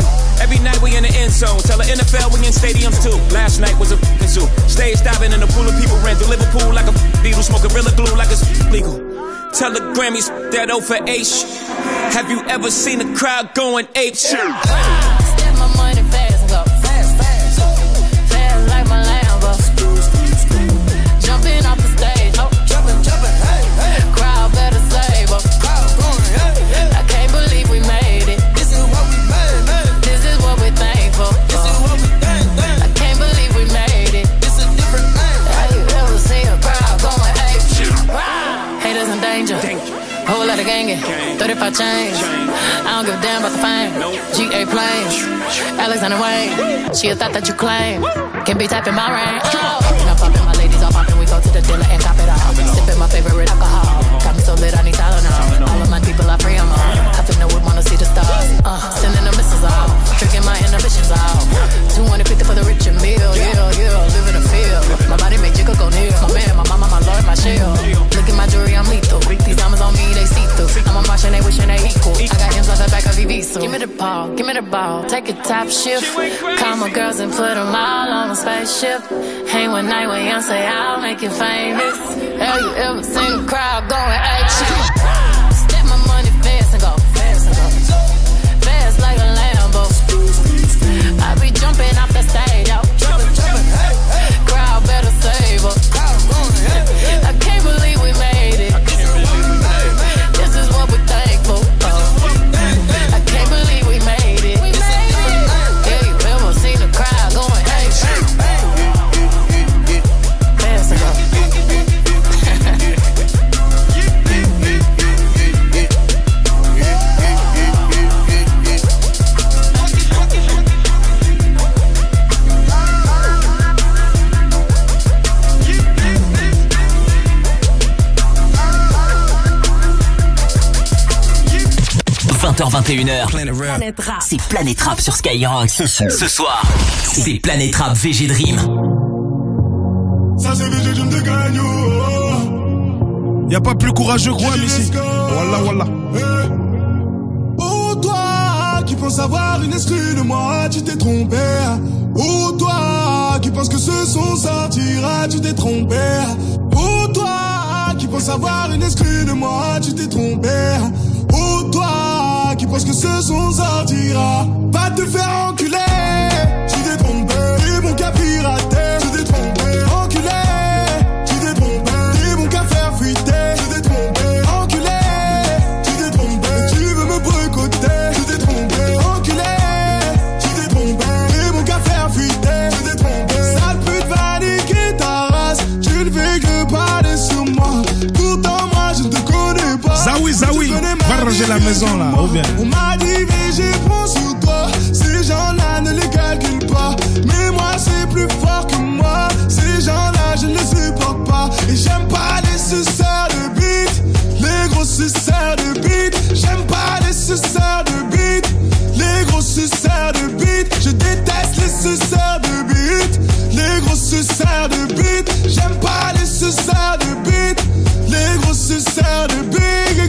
end zone. Tell the NFL we in stadiums too. Last night was a f***ing zoo. Stage diving in a pool of people ran through Liverpool like a Beatle. Smoke Gorilla Glue like it's legal. Tell the Grammys that O for H. Have you ever seen a crowd going ape shit? Step my money fast and go fast, fast, fast like my Lambo. Jumping off the stage, oh, jumping, hey, hey. Crowd better save up. I can't believe we made it. This is what we made. This is what we're thankful. This is what we think. I can't believe we made it. This is different thing. Have you ever seen a crowd going ape shit? Haters in danger. Whole lot of gangin', 35 chains. I don't give a damn about the fame. GA planes, Alexander Wayne. She a thought that you claim. Can't be tapping my rain. Oh, I'm popping, my ladies all popping. We go to the dealer and cop it all. Sipping my favorite alcohol. Got me so lit, I need Tylenol. All of my people, I pray I'm on. I think no would wanna see the stars. Sending the missiles off, tricking my inhibitions off. 250 for the rich and meal. Yeah, live in the field. My body make jiggle go near. My man, my mama, my lord, my shield. Look at my jewelry, I'm lethal. These diamonds on me, they see through. I'm a Martian, they wishing they equal. I got M's on the back of Evisu. Give me the ball, give me the ball. Take a top shift. Call my girls and put them all on a spaceship. Hang one night with Young, say I'll make you famous. Have you ever seen a crowd going ape shit? Step my money fast and go fast and go fast like a Lambo. I be jumping off the stage, yo. Jumping, hey, hey. Crowd better save up. I can't believe we made it. This is what we're thankful for. I can't believe we made it. Yeah, you ever seen a crowd going ape shit? Fast and go. 20h21h. C'est Planète Rap sur Skyrock. Ce soir, c'est Planète Rap VG Dream. Ça c'est VG Dream de Gagnon. Y'a pas plus courageux que moi ici. Wallah. Oh toi qui penses avoir une exclue de moi, tu t'es trompé. Oh toi qui penses que ce son sortira, tu t'es trompé. Oh toi qui penses avoir une exclue de moi, tu t'es trompé. Oh toi qui penses que ce son sortira, va te faire enculer. Tu t'es trompé, t'es mon cas piraté. Tu t'es trompé, enculé. Tu t'es trompé, t'es mon cas faire fuiter. Tu t'es trompé, enculé. Tu t'es trompé, tu veux me boycotter. Tu t'es trompé, enculé. Tu t'es trompé, t'es mon cas faire fuiter. Tu t'es trompé, sale pute va niquer ta race. Tu ne fais que parler sur moi, pourtant moi je ne te connais pas. Zawi, va ranger la maison là, ou bien. On m'a dit VG prends sur toi. Ces gens-là ne les calculent pas, mais moi c'est plus fort que moi. Ces gens-là je ne les supporte pas. Et j'aime pas les suceurs de beat, les gros suceurs de beat. J'aime pas les suceurs de beat, les gros suceurs de beat. Je déteste les suceurs de beat, les gros suceurs de beat. J'aime pas les suceurs de beat, les gros suceurs de beat.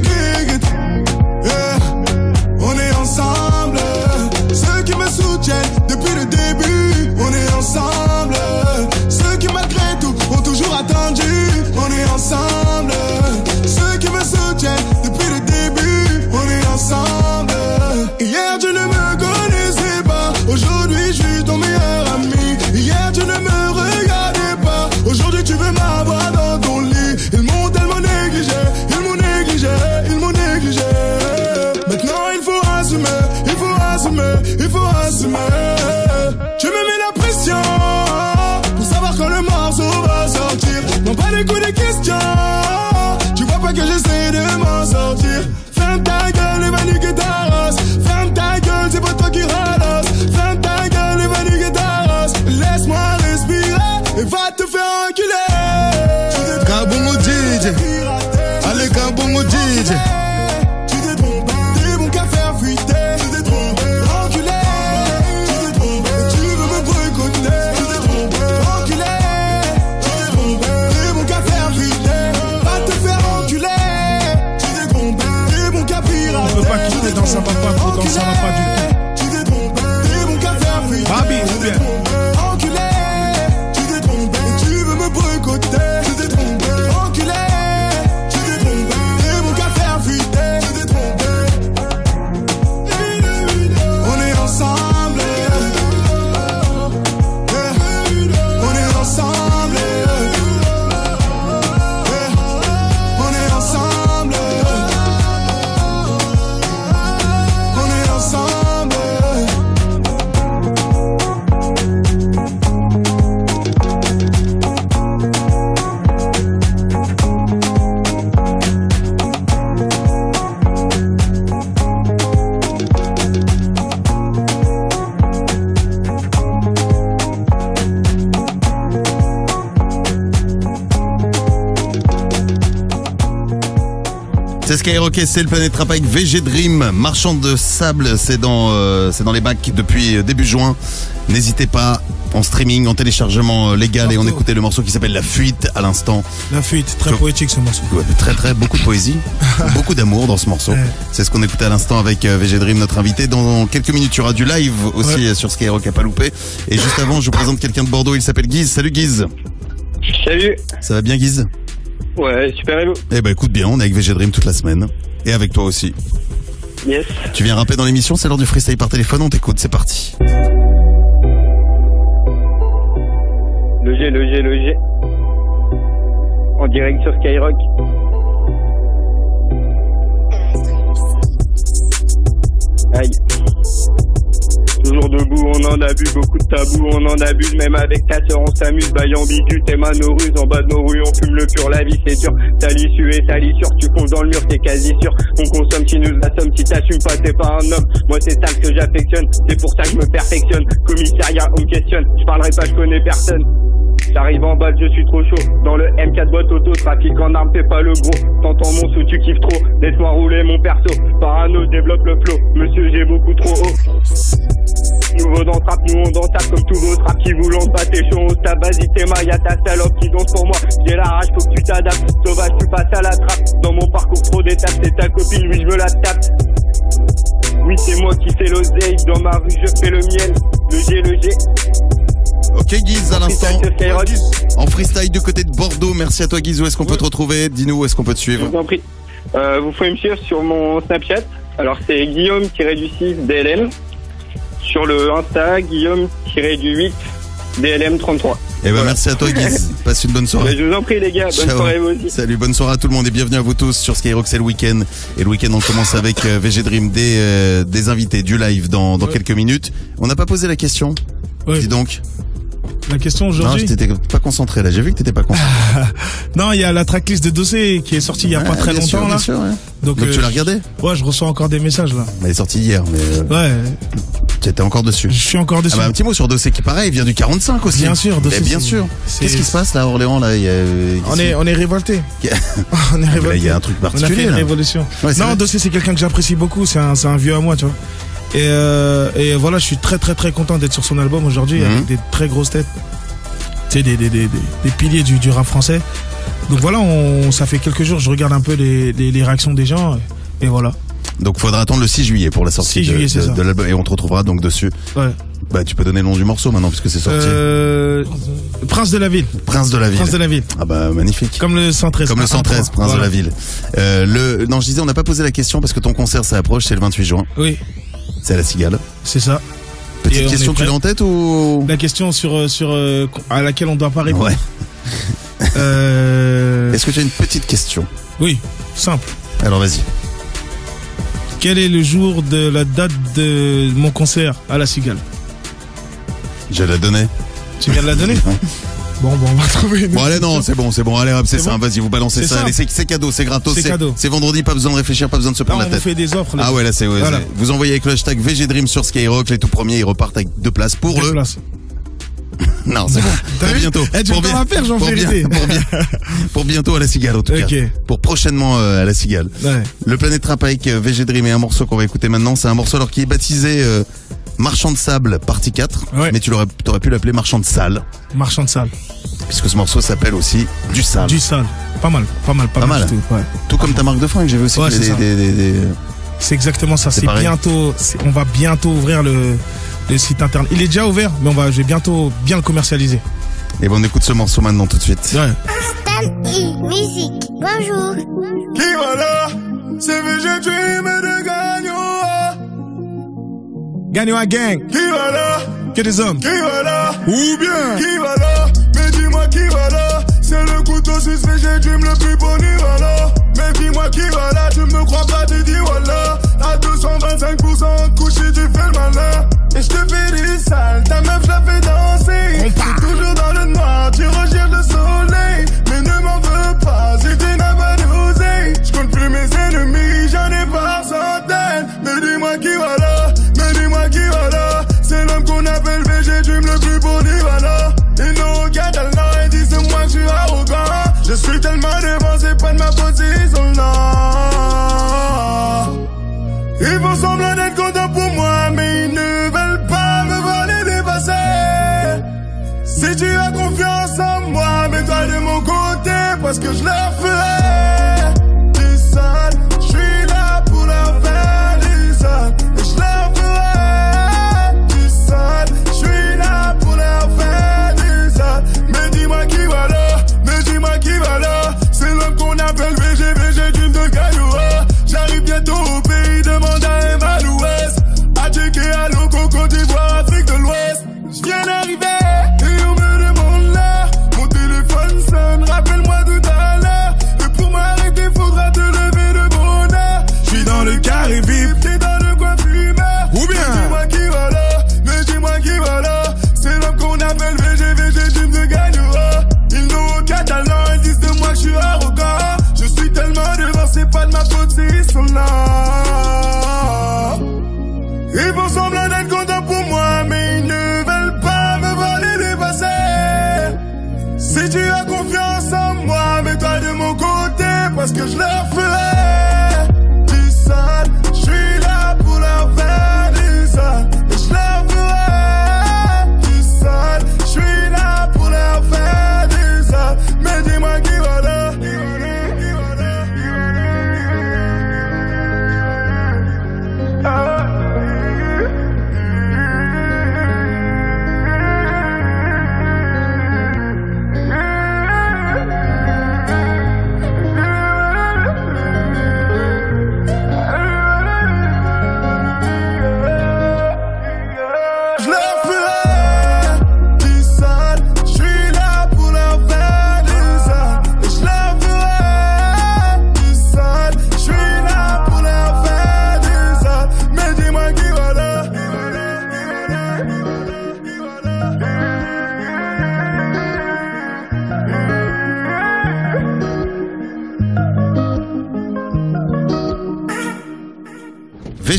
Yeah. On est ensemble, ceux qui me soutiennent depuis le début. On est ensemble, ceux qui malgré tout ont toujours attendu. On est ensemble, ceux qui me soutiennent depuis le début. On est ensemble. Hier tu ne me connaissais pas, aujourd'hui je suis ton meilleur ami. Hier tu ne me regardais pas, aujourd'hui tu veux m'avoir dans ton lit. Ils m'ont tellement négligé, ils m'ont négligé, ils m'ont négligé. Maintenant il faut assumer, il faut assumer, il faut assumer. Tu me mets la pression pour savoir quand le morceau va sortir. Non pas les coups de questions, tu vois pas que j'essaie de m'en sortir. Ferme ta gueule et va niquer ta race. Ferme ta gueule, c'est pas toi qui ralasse. Ferme ta gueule et va niquer ta race. Laisse-moi respirer et va te faire enculer. Kabongo DJ, allez Kabongo DJ. Tu t'es trompé, t'es mon qu'à faire fuiter. Tu t'es trompé, enculé. Tu t'es trompé, tu veux me boycotter. Tu t'es trompé, enculé. Tu t'es trompé, t'es mon qu'à faire fuiter. Va te faire enculer. Tu t'es trompé, t'es C'est Skyrock et c'est le Planète Rap avec VG Dream. Marchand de sable, c'est dans les bacs depuis début juin. N'hésitez pas, en streaming, en téléchargement légal, et on écoutait le morceau qui s'appelle La Fuite à l'instant. La Fuite, très poétique ce morceau. Ouais, très, beaucoup de poésie, beaucoup d'amour dans ce morceau. Ouais. C'est ce qu'on écoutait à l'instant avec VG Dream, notre invité. Dans quelques minutes, il y aura du live aussi sur Skyrock à pas louper. Et juste avant, je vous présente quelqu'un de Bordeaux, il s'appelle Guise. Salut Guise. Salut. Ça va bien Guise? Ouais, super et vous? Eh ben écoute bien, on est avec VG Dream toute la semaine. Et avec toi aussi. Yes. Tu viens rapper dans l'émission, c'est l'heure du freestyle par téléphone, on t'écoute, c'est parti. Le G. En direct sur Skyrock. Aïe. Toujours debout, on en a bu, beaucoup de tabous, on en abuse, même avec ta sœur on s'amuse, bail ambigu, t'es nos ruses, en bas de nos rues on fume le pur, la vie c'est dur, ta l'issue et ta lissure, tu fonces dans le mur, t'es quasi sûr, on consomme, si nous assomme, si t'assumes pas t'es pas un homme, moi c'est ça que j'affectionne, c'est pour ça que je me perfectionne, commissariat on me questionne, je parlerai pas, je connais personne. J'arrive en bas, je suis trop chaud. Dans le M4 boîte auto, trafic en armes, fais pas le gros. T'entends mon sou, tu kiffes trop. Laisse-moi rouler mon perso. Parano, développe le flow. Monsieur, j'ai beaucoup trop haut. Nouveau dans trap, nous on danse comme tous vos traps qui vous lancent pas tes chaud. On se tape, vas-y t'es ma, y'a ta salope qui danse pour moi. J'ai la rage, faut que tu t'adaptes. Sauvage, tu passes à la trappe. Dans mon parcours trop d'étapes, c'est ta copine, oui je me la tape. Oui c'est moi qui fais l'oseille. Dans ma rue je fais le miel. Le G. Ok Guise, à l'instant, en freestyle du côté de Bordeaux. Merci à toi Guise, où est-ce qu'on peut te retrouver? Dis-nous où est-ce qu'on peut te suivre. Je vous en prie. Vous pouvez me suivre sur mon Snapchat. Alors c'est Guillaume-6 DLM. Sur le Insta, Guillaume-8 DLM33. Eh ben merci à toi Guise, passe une bonne soirée. Je vous en prie les gars, bonne soirée vous aussi. Salut, bonne soirée à tout le monde et bienvenue à vous tous sur Skyrock, c'est le week-end. Et le week-end on commence avec VG Dream, des invités, du live dans quelques minutes. On n'a pas posé la question, dis donc. La question aujourd'hui. Non, t'étais pas concentré là. J'ai vu que t'étais pas concentré. Non, il y a la tracklist de Dossé qui est sortie il y a pas très longtemps là. Bien sûr, ouais. Donc tu l'as regardé? Ouais, je reçois encore des messages là. Elle est sortie hier, mais. Ouais. Tu étais encore dessus. Je suis encore dessus. Ah bah, un petit mot sur Dossé qui pareil vient du 45 aussi. Bien sûr, Dossé. Bien sûr. Qu'est-ce qui se passe là à Orléans là? On est révolté. On est révolté. Il y a un truc particulier. On a fait une révolution. Ouais, non, Dossé c'est quelqu'un que j'apprécie beaucoup. C'est un vieux à moi, tu vois. Et voilà, je suis très content d'être sur son album aujourd'hui avec des très grosses têtes. Tu sais, des piliers du rap français. Donc voilà, ça fait quelques jours, je regarde un peu les réactions des gens et voilà. Donc faudra attendre le 6 juillet pour la sortie de l'album et on te retrouvera donc dessus. Ouais. Bah tu peux donner le nom du morceau maintenant puisque c'est sorti. Prince de la ville. Prince de la ville. Prince de la ville. Ah bah magnifique. Comme le 113. Comme le 113, Prince de la ville. Non, je disais on n'a pas posé la question parce que ton concert ça approche, c'est le 28 juin. Oui. C'est à la Cigale. C'est ça. Petite question, tu l'as en tête ou? La question à laquelle on doit pas répondre. Ouais. Est-ce que tu as une petite question? Oui, simple. Alors vas-y. Quel est le jour de la date de mon concert à la Cigale? Je l'ai donné. Tu viens de la donner? Bon, on va trouver une... Bon, allez, non, c'est bon, allez, hop, c'est ça, vas-y, vous balancez ça, allez, c'est cadeau, c'est gratos, c'est vendredi, pas besoin de réfléchir, pas besoin de se prendre la tête. On vous fait des offres, là. Ah ouais, là, voilà. Vous envoyez avec le hashtag VG Dream sur Skyrock, les tout premiers, ils repartent avec 2 places pour deux places. Non, c'est bon. Pour bientôt. Pour bientôt à la Cigale, en tout cas. Pour prochainement à la Cigale. Ouais. Le Planète Rap avec VG Dream et un morceau qu'on va écouter maintenant, c'est un morceau alors qui est baptisé Marchand de sable, partie 4. Ouais. Mais t'aurais pu l'appeler Marchand de salle. Marchand de salle. Puisque ce morceau s'appelle aussi Du sale. Du sale. Pas mal. Tout, ouais. Tout comme ta marque de fringues, j'ai vu aussi. Ouais, c'est exactement ça. C'est bientôt. On va bientôt ouvrir le site internet. Il est déjà ouvert, mais je vais bientôt bien le commercialiser. Et bon, on écoute ce morceau maintenant tout de suite. Ouais. Musique. Bonjour. Qui voilà? C'est VG Dream et de Gagnon à gang. Qui voilà? Que des hommes. Qui voilà? Ou bien. Qui voilà? Mais dis-moi qui voilà? C'est le couteau suisse VG Dream le plus beau voilà. Mais dis-moi qui voilà? Tu me crois pas, tu dis voilà. À 225% couché, tu fais le malin. Et je te fais des sales, ta meuf je la fais danser. T'es toujours dans le noir, tu recherches le soleil. Mais ne m'en veux pas, si tu n'as pas d'oseille. Je compte plus mes ennemis, j'en ai par centaines. Mais dis-moi qui voilà? C'est l'homme qu'on appelle VG Dream le plus beau voilà. Ils n'ont aucun talent et disent moi que je suis arrogant. Je suis tellement devant, c'est pas de ma faute, ils sont là.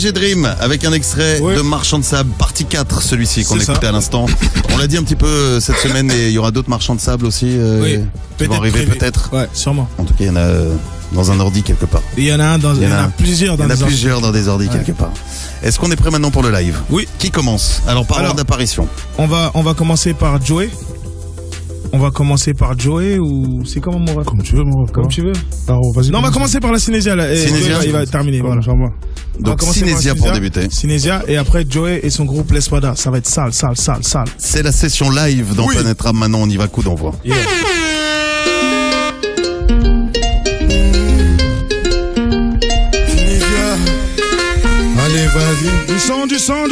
VG Dream avec un extrait de Marchand de Sable, partie 4, celui-ci qu'on écoutait à l'instant. On l'a dit un petit peu cette semaine et il y aura d'autres Marchands de Sable aussi qui vont arriver peut-être. Ouais, sûrement. En tout cas, il y en a dans un ordi quelque part. Il y en a plusieurs dans des ordis quelque part. Est-ce qu'on est prêt maintenant pour le live? Oui. Qui commence? Alors parlons d'apparition. On va commencer par Joey. On va commencer par Joey ou c'est comment mon ref? Comme tu veux, mon ref. Comme tu veux. Alors, vas-y. Non, on va commencer par la Cinésia là. Cinésia, il va terminer. Voilà. Donc Cinésia pour débuter. Cinésia et après Joey et son groupe L'Espada. Ça va être sale. C'est la session live dans Planète Rap. Maintenant, on y va coup d'envoi. Yeah. Allez, vas-y. Du sang.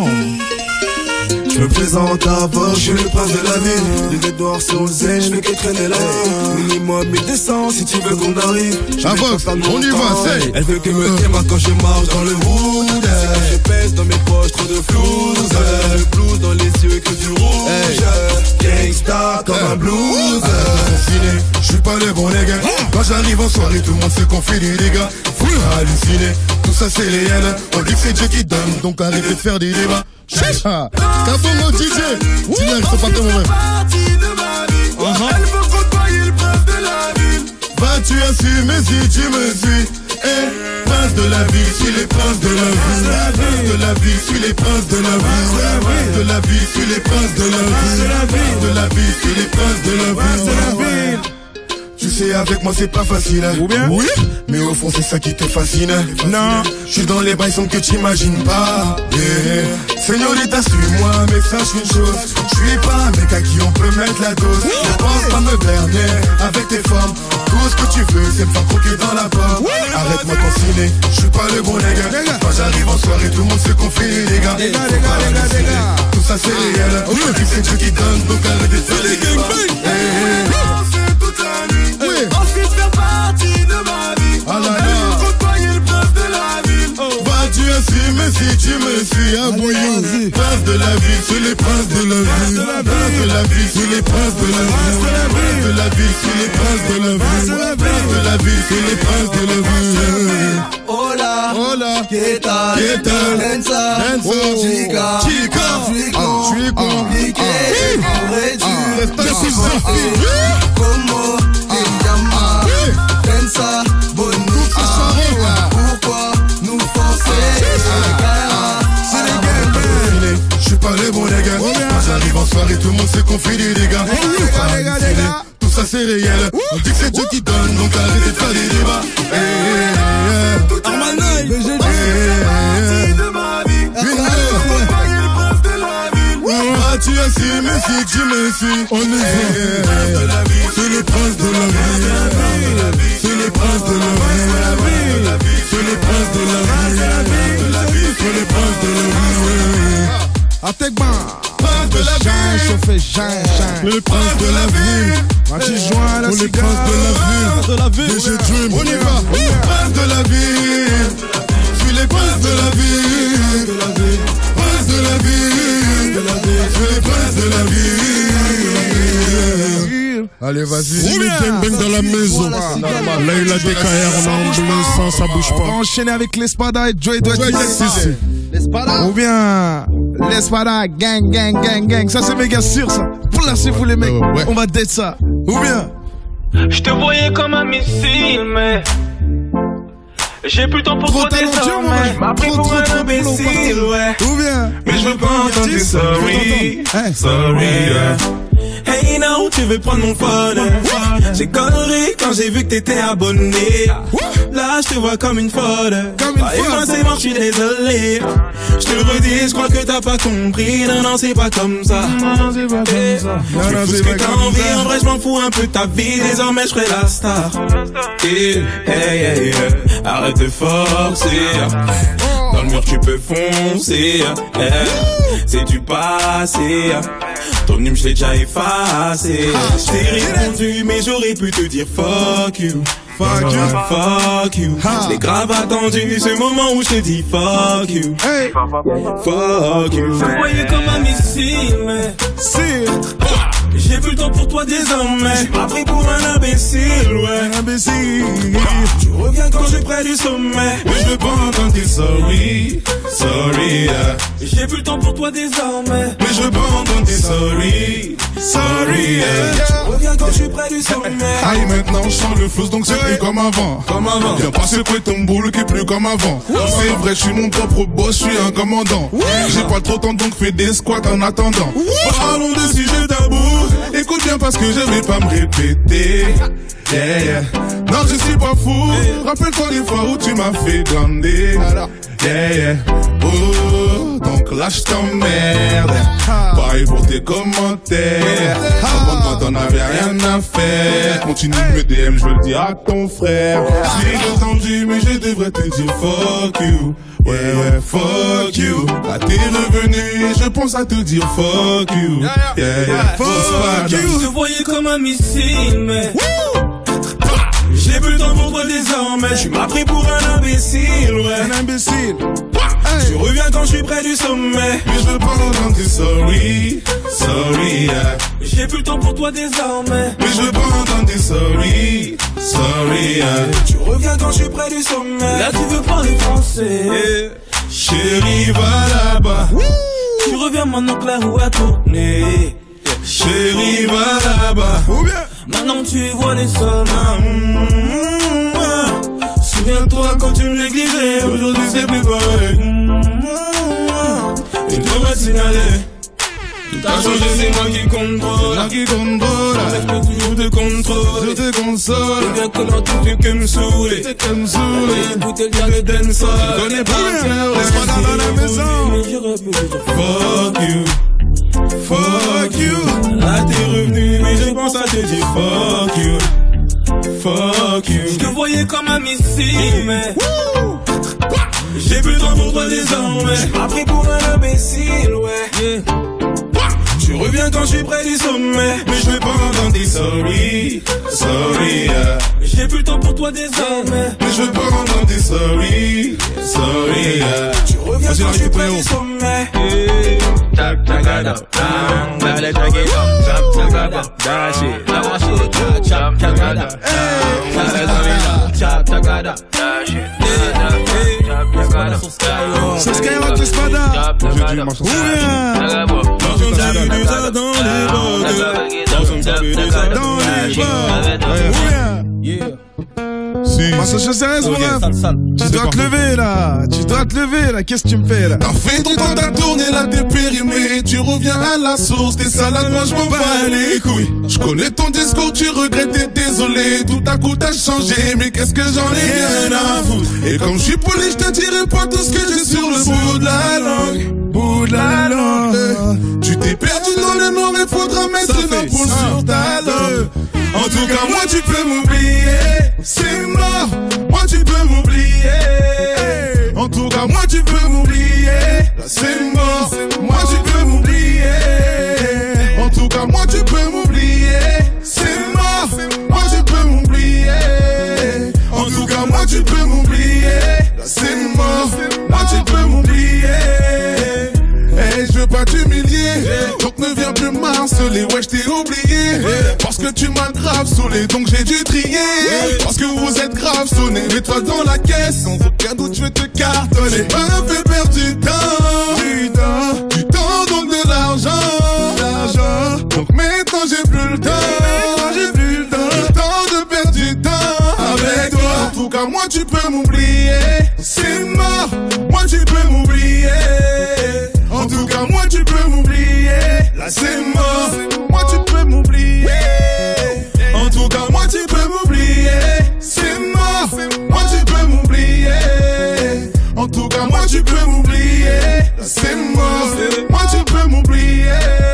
Je me présente à Vogue, je suis le prince de la ville. Les dettes noires sur le zen, je fais que traîner la vie. Minimum 1200 si tu veux qu'on arrive. À Vogue, on y va, c'est. Elle veut que me démarque quand je marche dans le hood. Je pèse dans mes poches, trop de flouze. Le blues dans les yeux que du rouge. Gangsta comme un blues. Je suis pas le bon les gars. Quand j'arrive en soirée, tout le monde sait qu'on fait des dégâts. Faut pas halluciner, tout ça c'est réel. On dit que c'est Dieu qui donne, donc arrêtez de faire des débats. Kabongo DJ, dis-leur que c'est pas ton moment. Elle veut côtoyer le prince de la ville. Vas-tu assumer si tu me suis? Prince de la ville, suis les princes de la ville. Prince de la ville, suis les princes de la ville. Prince de la ville, suis les princes de la ville. Prince de la ville, suis les princes de la ville. Tu sais, avec moi c'est pas facile. Ou bien? Oui. Mais au fond c'est ça qui te fascine. Non, je suis dans les bails sans que t'imagines pas. Señorita, suis-moi, mais sache une chose. Je suis pas un mec à qui on peut mettre la dose. Ne pense pas me berner avec tes formes. Tout ce que tu veux, c'est me faire croquer dans la pomme. Arrête-moi ton ciné, je suis pas le bon nègre. Quand j'arrive en soirée, tout le monde sait qu'on fait les gars. Tout ça c'est réel. Aujourd'hui c'est Dieu qui donne, donc arrête de faire des gangbangs. Ensuite faire partie de ma vie. Côtoyer le prince de la ville. Vas-tu assumer si tu me suis? Prince de la ville, c'est les princes de la ville. Prince de la ville, c'est les princes de la ville. Prince de la ville, c'est les princes de la ville. Prince de la ville, c'est les princes de la ville. Hola, ¿qué tal? Densa, chica, je suis compliqué. Como te llamas? Densa, bonita. Pourquoi nous forcer? C'est les gars. Je suis pas le bon les gars. Quand j'arrive en soirée, tout le monde sait qu'on fait des dégâts. Tout ça c'est réel. On dit que c'est Dieu qui donne, donc arrêtez de faire des débats. Vas-tu assumer si tu me suis? On est c'est les princes de la ville. C'est les princes de la ville. C'est les princes de la ville. C'est les princes de la ville. Atekban. Prince de la ville. Chauffé, Jean. Le prince de la ville. Tu joins la les princes de la ville. VG Dream. On y va. Prince de la ville. Suis les princes de la ville. Prince de la ville. Suis les princes de la ville. Allez, vas-y. On est gangbang dans la maison. Là, il a DKR, on a ambulance, ça bouge pas. On va enchaîner avec l'Espada et Joey doit être ici. Ou bien l'Espada, gang. Ça, c'est méga sûr, ça. Placez-vous, les mecs. On va date ça. Ou bien. Je te voyais comme un missile, mais j'ai plus le temps pour trop désormais. Je m'appris pour un imbécile, ouais. Ou bien. Mais je veux pas entendre tes sorry. Hey now, tu veux prendre mon phone? J'ai connerie quand j'ai vu que t'étais abonné. Là, je te vois comme une folle. Et moi, c'est mort, je suis désolé. Je te le redis, je crois que t'as pas compris. Non, c'est pas comme ça. Tu fais ce que t'as envie, en vrai, je m'en fous un peu de ta vie. Désormais, je serai la star. Arrête de forcer. Dans le mur, tu peux foncer. C'est du passé. Ton numéro, je l'ai déjà effacé. Je t'ai répondu, mais j'aurais pu te dire fuck you. Fuck you. Je l'ai grave attendu, ce moment où je te dis fuck you. Fuck you. Je voyais comme un missile, mais J'ai plus le temps pour toi désormais. J'suis pas pris pour un imbécile, ouais. Un imbécile. Tu reviens quand j'ai près du sommet. Mais je veux pas entendre tes sorry, sorry, yeah. J'ai plus le temps pour toi désormais. Mais je veux pas entendre tes sorry, sorry, yeah. Tu reviens quand je suis près du sommet. Aïe, maintenant je sens le flow, donc c'est plus comme avant. Comme avant. Viens pas secouer ton boule qui est plus comme avant. C'est vrai, je suis mon propre boss, je suis un commandant. J'ai pas trop de temps, donc fais des squats en attendant. Parlons de sujets tabous. Écoute bien parce que je vais pas me répéter. Yeah, yeah. Non, je suis pas fou. Rappelle-toi les fois où tu m'as fait glander. Yeah, yeah. Oh, donc là je t'emmerde. Pareil pour tes commentaires. Avant moi t'en avais rien à faire. Continue de me DM, je veux le dire à ton frère. J'ai entendu mais je devrais te dire fuck you. Ouais, ouais, fuck you. Là t'es revenu et je pense à te dire fuck you. Yeah, yeah, fuck you. Je te voyais comme un missile, mais j'ai plus le temps pour toi désormais. Tu m'as pris pour un imbécile, ouais. Un imbécile. Tu reviens quand je suis près du sommet. Mais je veux pas entendre tes sorry, sorry, yeah. J'ai plus le temps pour toi désormais. Mais je veux pas entendre tes sorry, sorry, yeah. Tu reviens quand je suis près du sommet. Là tu veux parler français. Chérie, va là-bas. Tu reviens maintenant que la roue a tourné. Chérie, va là-bas. Maintenant tu vois les soldats. Souviens-toi quand tu me négligeais. Aujourd'hui c'est plus pareil. Et tu m'as signalé. Tout a changé, c'est moi qui contrôle. Moi qui contrôle. Je peux toujours te contrôler. Je te console. Et bien comment tu fais que me saouler. T'es que me saouler. Écoutez le dernier dancehall. Tu connais pas bien. Laisse-moi dans la maison. Mais j'aurais pu dire fuck you. Fuck you. Là t'es revenu mais je pense à te dire fuck you. Fuck you. Je te voyais comme un missile mais j'ai plus le temps pour toi désormais. Tu m'as pris pour un imbécile, ouais. Tu reviens quand je suis près du sommet. Mais je vais pas entendre tes sorry, sorry, yeah. J'ai plus le temps pour toi désormais. Mais je veux pas entendre tes sorry, sorry, yeah. Tu reviens quand je suis près du sommet. Chop, chagada, let's take it up. Chop, chagada, dash it, dash it. Chop, chagada, chop, chagada, dash it. C'est Skyrock Espada. J'ai dit marchand dans les bottes. Dans les bottes. Marceau Chasseresse, mon ref. Tu dois te lever là. Tu dois te lever là. Qu'est-ce que tu me fais là? T'as fait ton temps, t'as tourné là, t'es périmé. Tu reviens à la source, tes salades, moi je m'en bats les couilles. Je connais ton discours, tu regrettes, t'es désolé. Tout à coup t'as changé, mais qu'est-ce que j'en ai rien à foutre. Et comme je suis poli, je te dirai pas tout ce que j'ai sur le bout de la langue. Bout de la langue. Tu t'es perdu dans le noir, il faudra mettre une ampoule sur ta langue. En tout cas, moi tu peux m'oublier. C'est mort, moi tu peux m'oublier. En tout cas, moi tu peux m'oublier. Là c'est mort, moi tu peux m'oublier. En tout cas, moi tu peux m'oublier. C'est mort, moi tu peux m'oublier. En tout cas, moi tu peux m'oublier. Là c'est mort, moi tu peux m'oublier. Hey, je veux pas t'humilier, donc ne viens plus m'harceler. Ouais, je t'ai oublié, parce que tu m'as grave saoulé, donc j'ai dû trier. Parce que vous êtes grave sonné, mets-toi dans la caisse, sans aucun doute je vais te cartonner. Tu m'as fait perdre du temps, donc de l'argent. Donc maintenant j'ai plus le temps, le temps de perdre du temps avec toi. En tout cas, moi tu peux m'oublier, c'est mort, moi tu peux m'oublier. En tout cas, moi tu peux m'oublier. Là c'est mort, moi tu peux m'oublier. En tout cas, moi tu peux m'oublier. C'est mort, moi tu peux m'oublier. En tout cas, moi tu peux m'oublier. Là c'est mort, moi tu peux m'oublier.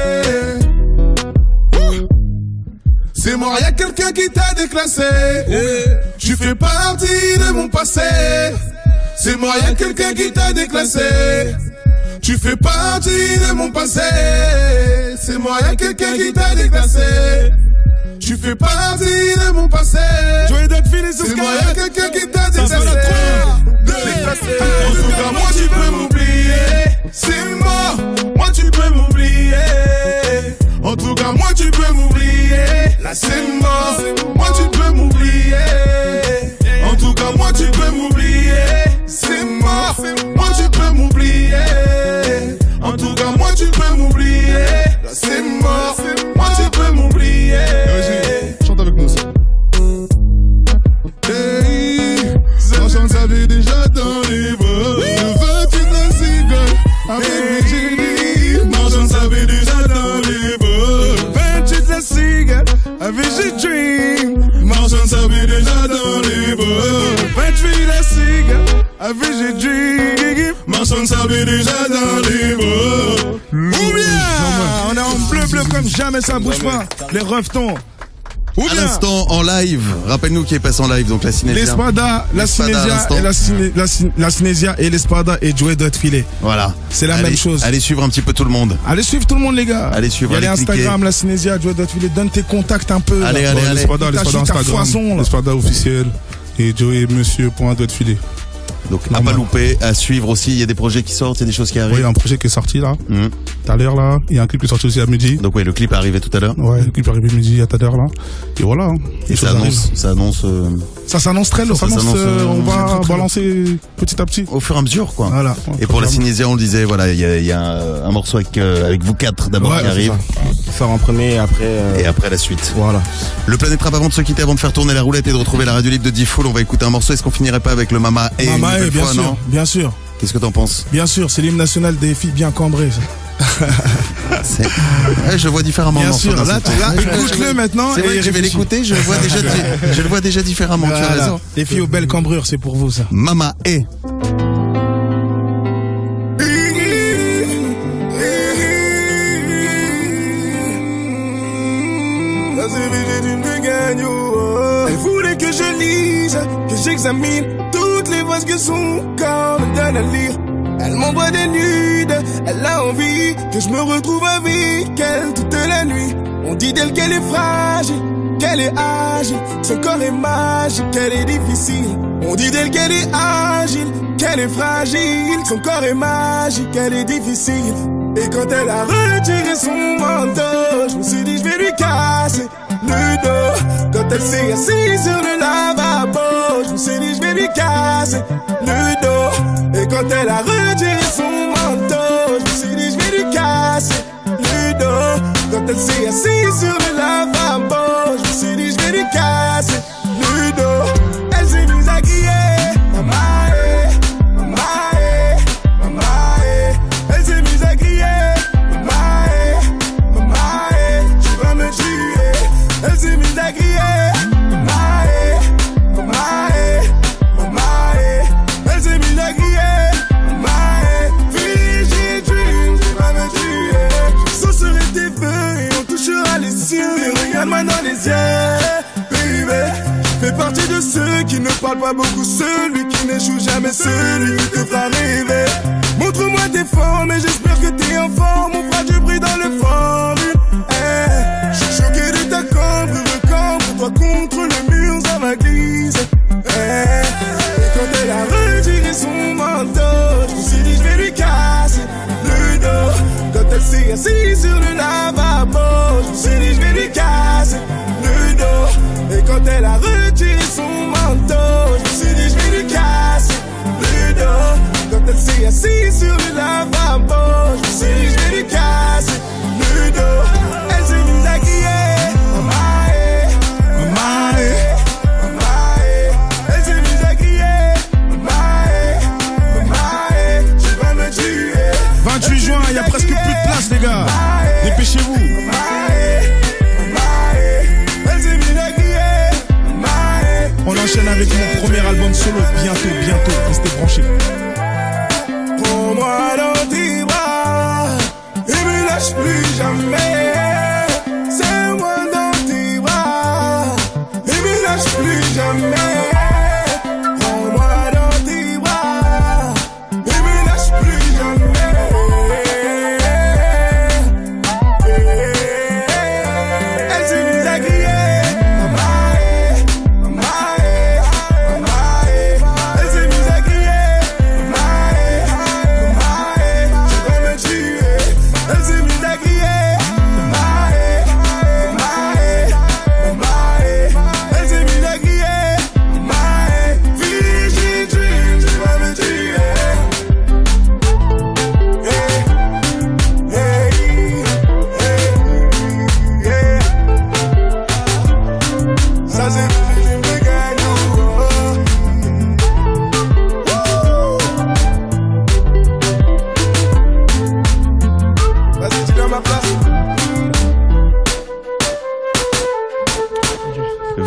C'est mort, y'a quelqu'un qui t'a déclassé. Tu fais partie de mon passé. C'est mort, y'a quelqu'un qui t'a déclassé. Tu fais partie de mon passé. C'est moi, y'a quelqu'un qui t'a déclassé. Tu fais partie de mon passé. C'est moi, y'a quelqu'un qui t'a déclassé. En tout cas, moi tu peux m'oublier. C'est mort, moi tu peux m'oublier. En tout cas, moi tu peux m'oublier. là c'est mort. Moi tu peux m'oublier. En tout cas moi tu peux m'oublier. C'est mort. Moi tu peux m'oublier. En tout cas moi tu peux m'oublier. Là c'est mort. Moi tu peux m'oublier. Chante avec nous aussi. Hey, Marchand savait déjà dans les bras. Le 28 la cigale avec Virginie. Marchand savait déjà dans les bras. 28 la cigale avec G-Dream. Marchand savait déjà dans les bras. 28 la cigale avec G-Dream. Marchand savait déjà dans les bras. Ou bien, on est en bleu comme jamais, ça bouge pas. Les revetons. Ou À bien, l'instant en live, rappelle-nous qui est passé en live, donc la Cinésia. l'Espada, la Cinésia et la Cinésia et l'Espada et Joey Dot Filet. Voilà. C'est la Allez- même chose. Allez suivre un petit peu tout le monde. Allez suivre tout le monde, les gars. Allez suivre, Il y a les allez cliquer. Instagram, la Cinésia, Joey Dot Filet. Donne tes contacts un peu. Allez, là. allez, allez. L'Espada T'as juste ta foison, Instagram, là. l'Espada officiel et Joey Monsieur.filet. Donc à pas louper, à suivre aussi, il y a des projets qui sortent, il y a des choses qui Oui, arrivent. il y a un projet qui est sorti là, tout à l'heure là. Il y a un clip qui est sorti aussi à midi. Donc ouais, le clip est arrivé tout à l'heure. Ouais, le clip est arrivé midi à tout à l'heure là. Et voilà. Et ça annonce, Ça s'annonce très lourd. Ça s'annonce, très, on va très lourd. balancer petit à petit. Au fur et à mesure, quoi. Voilà. Et pour la Cinésia, on le disait, voilà, il y a un morceau avec vous quatre d'abord qui arrive. Faire en premier et après. Et après la suite. Voilà. Le Planète Rap, avant de se quitter, avant de faire tourner la roulette et de retrouver la radio libre de D-Full, on va écouter un morceau. Est-ce qu'on finirait pas avec le Mama et Mama une nouvelle bien fois, sûr, non bien sûr. Qu'est-ce que t'en penses? Bien sûr, c'est l'hymne national des filles bien cambrées. ça. Ouais, je le vois différemment. Bien le morceau, sûr, dans là, cette- là, Ouais, écoute-le maintenant. C'est vrai et que je vais réfléchis. l'écouter, je le vois déjà différemment, tu as Voilà. raison. Les filles aux belles cambrures, c'est pour vous ça. Mama et. Elle voulait que je lise, que j'examine toutes les voix que son corps me donne à lire. Elle m'envoie des nudes, elle a envie que je me retrouve avec elle toute la nuit. On dit d'elle qu'elle est fragile, qu'elle est agile, son corps est magique, qu'elle est difficile. On dit d'elle qu'elle est agile, qu'elle est fragile, son corps est magique, qu'elle est difficile. Et quand elle a retiré son manteau, je me suis dit je vais lui casser le dos. Quand elle s'est assise sur le lavabo, je me suis dit je vais lui casser le dos. Et quand elle a retiré son manteau, je me suis dit je vais lui casser le dos. Quand elle s'est assise sur le lavabo, je me suis dit je vais lui casser le dos. Elle s'est mise à crier, mamae, mamae, mamae. Elle s'est mise à crier, mamae, mamae, tu vas me tuer. Elle s'est mise à crier, mamae, mamae, mamae. Elle s'est mise à crier, mamae, j'ai dream, tu vas me tuer. Je saucerai tes feux et on touchera les cieux. Mais regarde-moi dans les yeux, baby. Fais partie de ceux qui ne parlent pas beaucoup, celui qui n'échoue jamais, celui qui te fera rêver. Montre-moi tes formes et j'espère que t'es en forme. On fera du bruit dans le formule. Je suis choqué de ta cambre, toi contre le mur, ça va glisser. Et quand elle a retiré son manteau, je me suis dit je vais lui casser le dos. Quand elle s'est assise sur le lavabo, je me suis dit je vais lui casser le dos. Et quand elle a retiré son manteau, je me suis dit je vais lui casser le dos. Quand elle s'est assise sur le lavabo, je me suis dit je vais lui casser le dos. Elle s'est mise à crier, mamae, mamae, mamae. Elle s'est mise à crier, mamae, mamae, tu vas me tuer. 28 juin, il y a presque plus de place, les gars. Dépêchez-vous. On enchaîne avec mon premier album solo. Bientôt. Restez branchés. Prends-moi dans tes bras et me lâche plus jamais. Serre-moi dans tes bras et me lâche plus jamais. Prends-moi dans tes bras et me lâche plus jamais. Elle s'est mise à crier, mamae, mamae, mamae. Elle s'est mise à crier, mamae, mamae, tu vas me tuer. Elle s'est mise à crier,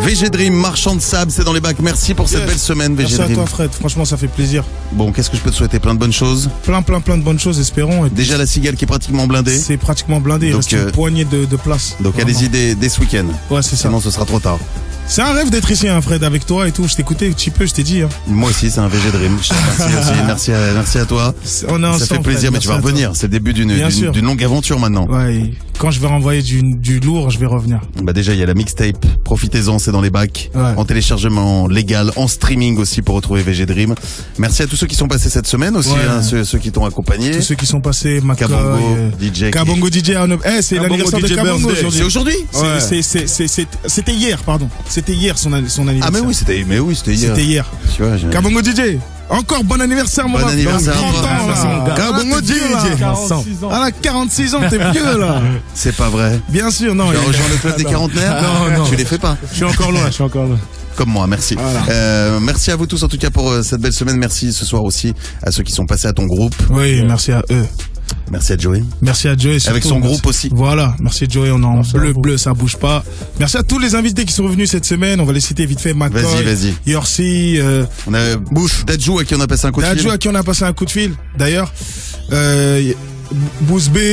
VG Dream, marchand de sable, c'est dans les bacs. Merci pour cette belle semaine, VG Merci à Dream. toi, Fred. Franchement, ça fait plaisir. Bon, qu'est-ce que je peux te souhaiter? Plein de bonnes choses. Plein de bonnes choses, espérons. Et Déjà la cigale qui est pratiquement blindée. c'est pratiquement blindé. Il Donc, reste une poignée de places. Donc Vraiment. allez-y dès ce week-end. Ouais, c'est ça. Sinon ce sera trop tard. C'est un rêve d'être ici, hein, Fred, avec toi et tout. Je t'écoutais un petit peu, je t'ai dit. Hein. Moi aussi, c'est un VG Dream. Je te remercie aussi. Merci à toi. On est Ça ensemble, fait plaisir, Fred, mais tu vas merci à revenir. C'est le début Bien sûr. d'une longue aventure maintenant. Ouais, quand je vais renvoyer du lourd, je vais revenir. Bah déjà, il y a la mixtape. Profitez-en, c'est dans les bacs. Ouais. En téléchargement légal, en streaming aussi pour retrouver VG Dream. Merci à tous ceux qui sont passés cette semaine aussi, Ouais. hein, ceux qui t'ont accompagné. Tous ceux qui sont passés, McCoy, Kabongo, DJ. Kabongo DJ. C'est Kabongo l'anniversaire de DJ Kabongo birthday. aujourd'hui. C'est aujourd'hui? Ouais. C'était hier, pardon. C'était hier son anniversaire. Ah mais oui, c'était hier. C'était hier. Tu vois, Kabongo DJ. Encore bon anniversaire, mon Bon ref. anniversaire à 30 toi. ans, là. Kabongo Ah, t'es vieux, DJ. là. Ah là, 46 ans, t'es vieux, là. C'est pas vrai. Bien sûr, non. Tu as rejoint le club des quarantenaires? Non. Tu les fais pas? Je suis encore loin. Comme moi, merci. Voilà. Merci à vous tous en tout cas pour cette belle semaine. Merci ce soir aussi à ceux qui sont passés à ton groupe. Oui, merci à eux. Merci à Joey. Merci à Joey. Avec son groupe aussi. Voilà, merci Joey, on est en bleu, ça bouge pas. Merci à tous les invités qui sont venus cette semaine, on va les citer vite fait. McCoy, Vas-y. Yorsi, on a Dadju à qui on a passé un coup de fil. Dadju à qui on a passé un coup de fil, d'ailleurs. Boost B,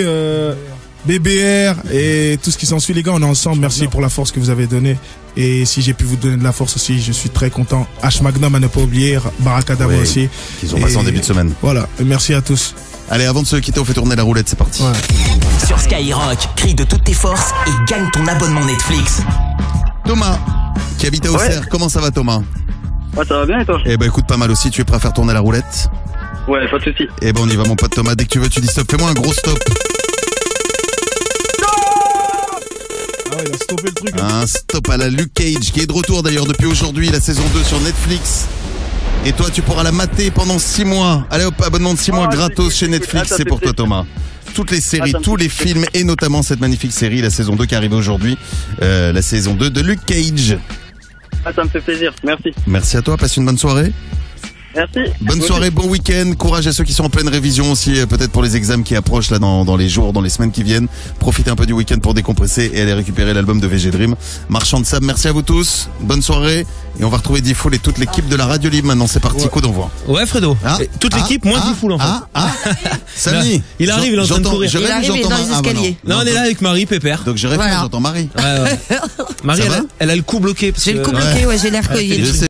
BBR et tout ce qui s'ensuit, les gars, on est ensemble. Merci pour la force que vous avez donnée. Et si j'ai pu vous donner de la force aussi, je suis très content. H Magnum à ne pas oublier, Barakadava Oui, aussi. Qu'ils ont passé en début de semaine. Voilà, et merci à tous. Allez, avant de se quitter, on fait tourner la roulette, c'est parti. Sur Skyrock, crie de toutes tes forces et gagne ton abonnement Netflix. Thomas, qui habite à Auxerre, comment ça va Thomas? Ouais, ça va bien et toi? Eh ben écoute, pas mal aussi, tu es prêt à faire tourner la roulette? Ouais, pas de soucis. Eh ben on y va mon pote Thomas, dès que tu veux tu dis stop, fais-moi un gros stop. Ah ouais, il a stoppé le truc. Un stop à la Luke Cage, qui est de retour d'ailleurs depuis aujourd'hui, la saison 2 sur Netflix. Et toi tu pourras la mater pendant 6 mois. Allez hop, abonnement de 6 mois gratos chez Netflix, c'est pour toi Thomas. Toutes les séries, tous les films et notamment cette magnifique série, la saison 2 qui arrive aujourd'hui, la saison 2 de Luke Cage. Ah, ça me fait plaisir, merci. Merci à toi, passe une bonne soirée. Merci. Bonne soirée, bon week-end, courage à ceux qui sont en pleine révision aussi, peut-être pour les examens qui approchent là dans les jours, dans les semaines qui viennent. Profitez un peu du week-end pour décompresser et aller récupérer l'album de VG Dream. Marchand de sable, merci à vous tous, bonne soirée et on va retrouver Diffoul et toute l'équipe de la Radio Libre maintenant, c'est parti, coup d'envoi. Ouais Fredo, toute l'équipe, moins Diffoul en fait. Samy, il arrive, il est en train de courir. Il arrive, il est dans les escaliers. Non, on est là avec Marie, Pépère. Donc je réponds, j'entends Marie. Ouais. Marie, elle a le cou bloqué. J'ai le cou bloqué, ouais, j'ai l'air coïncident.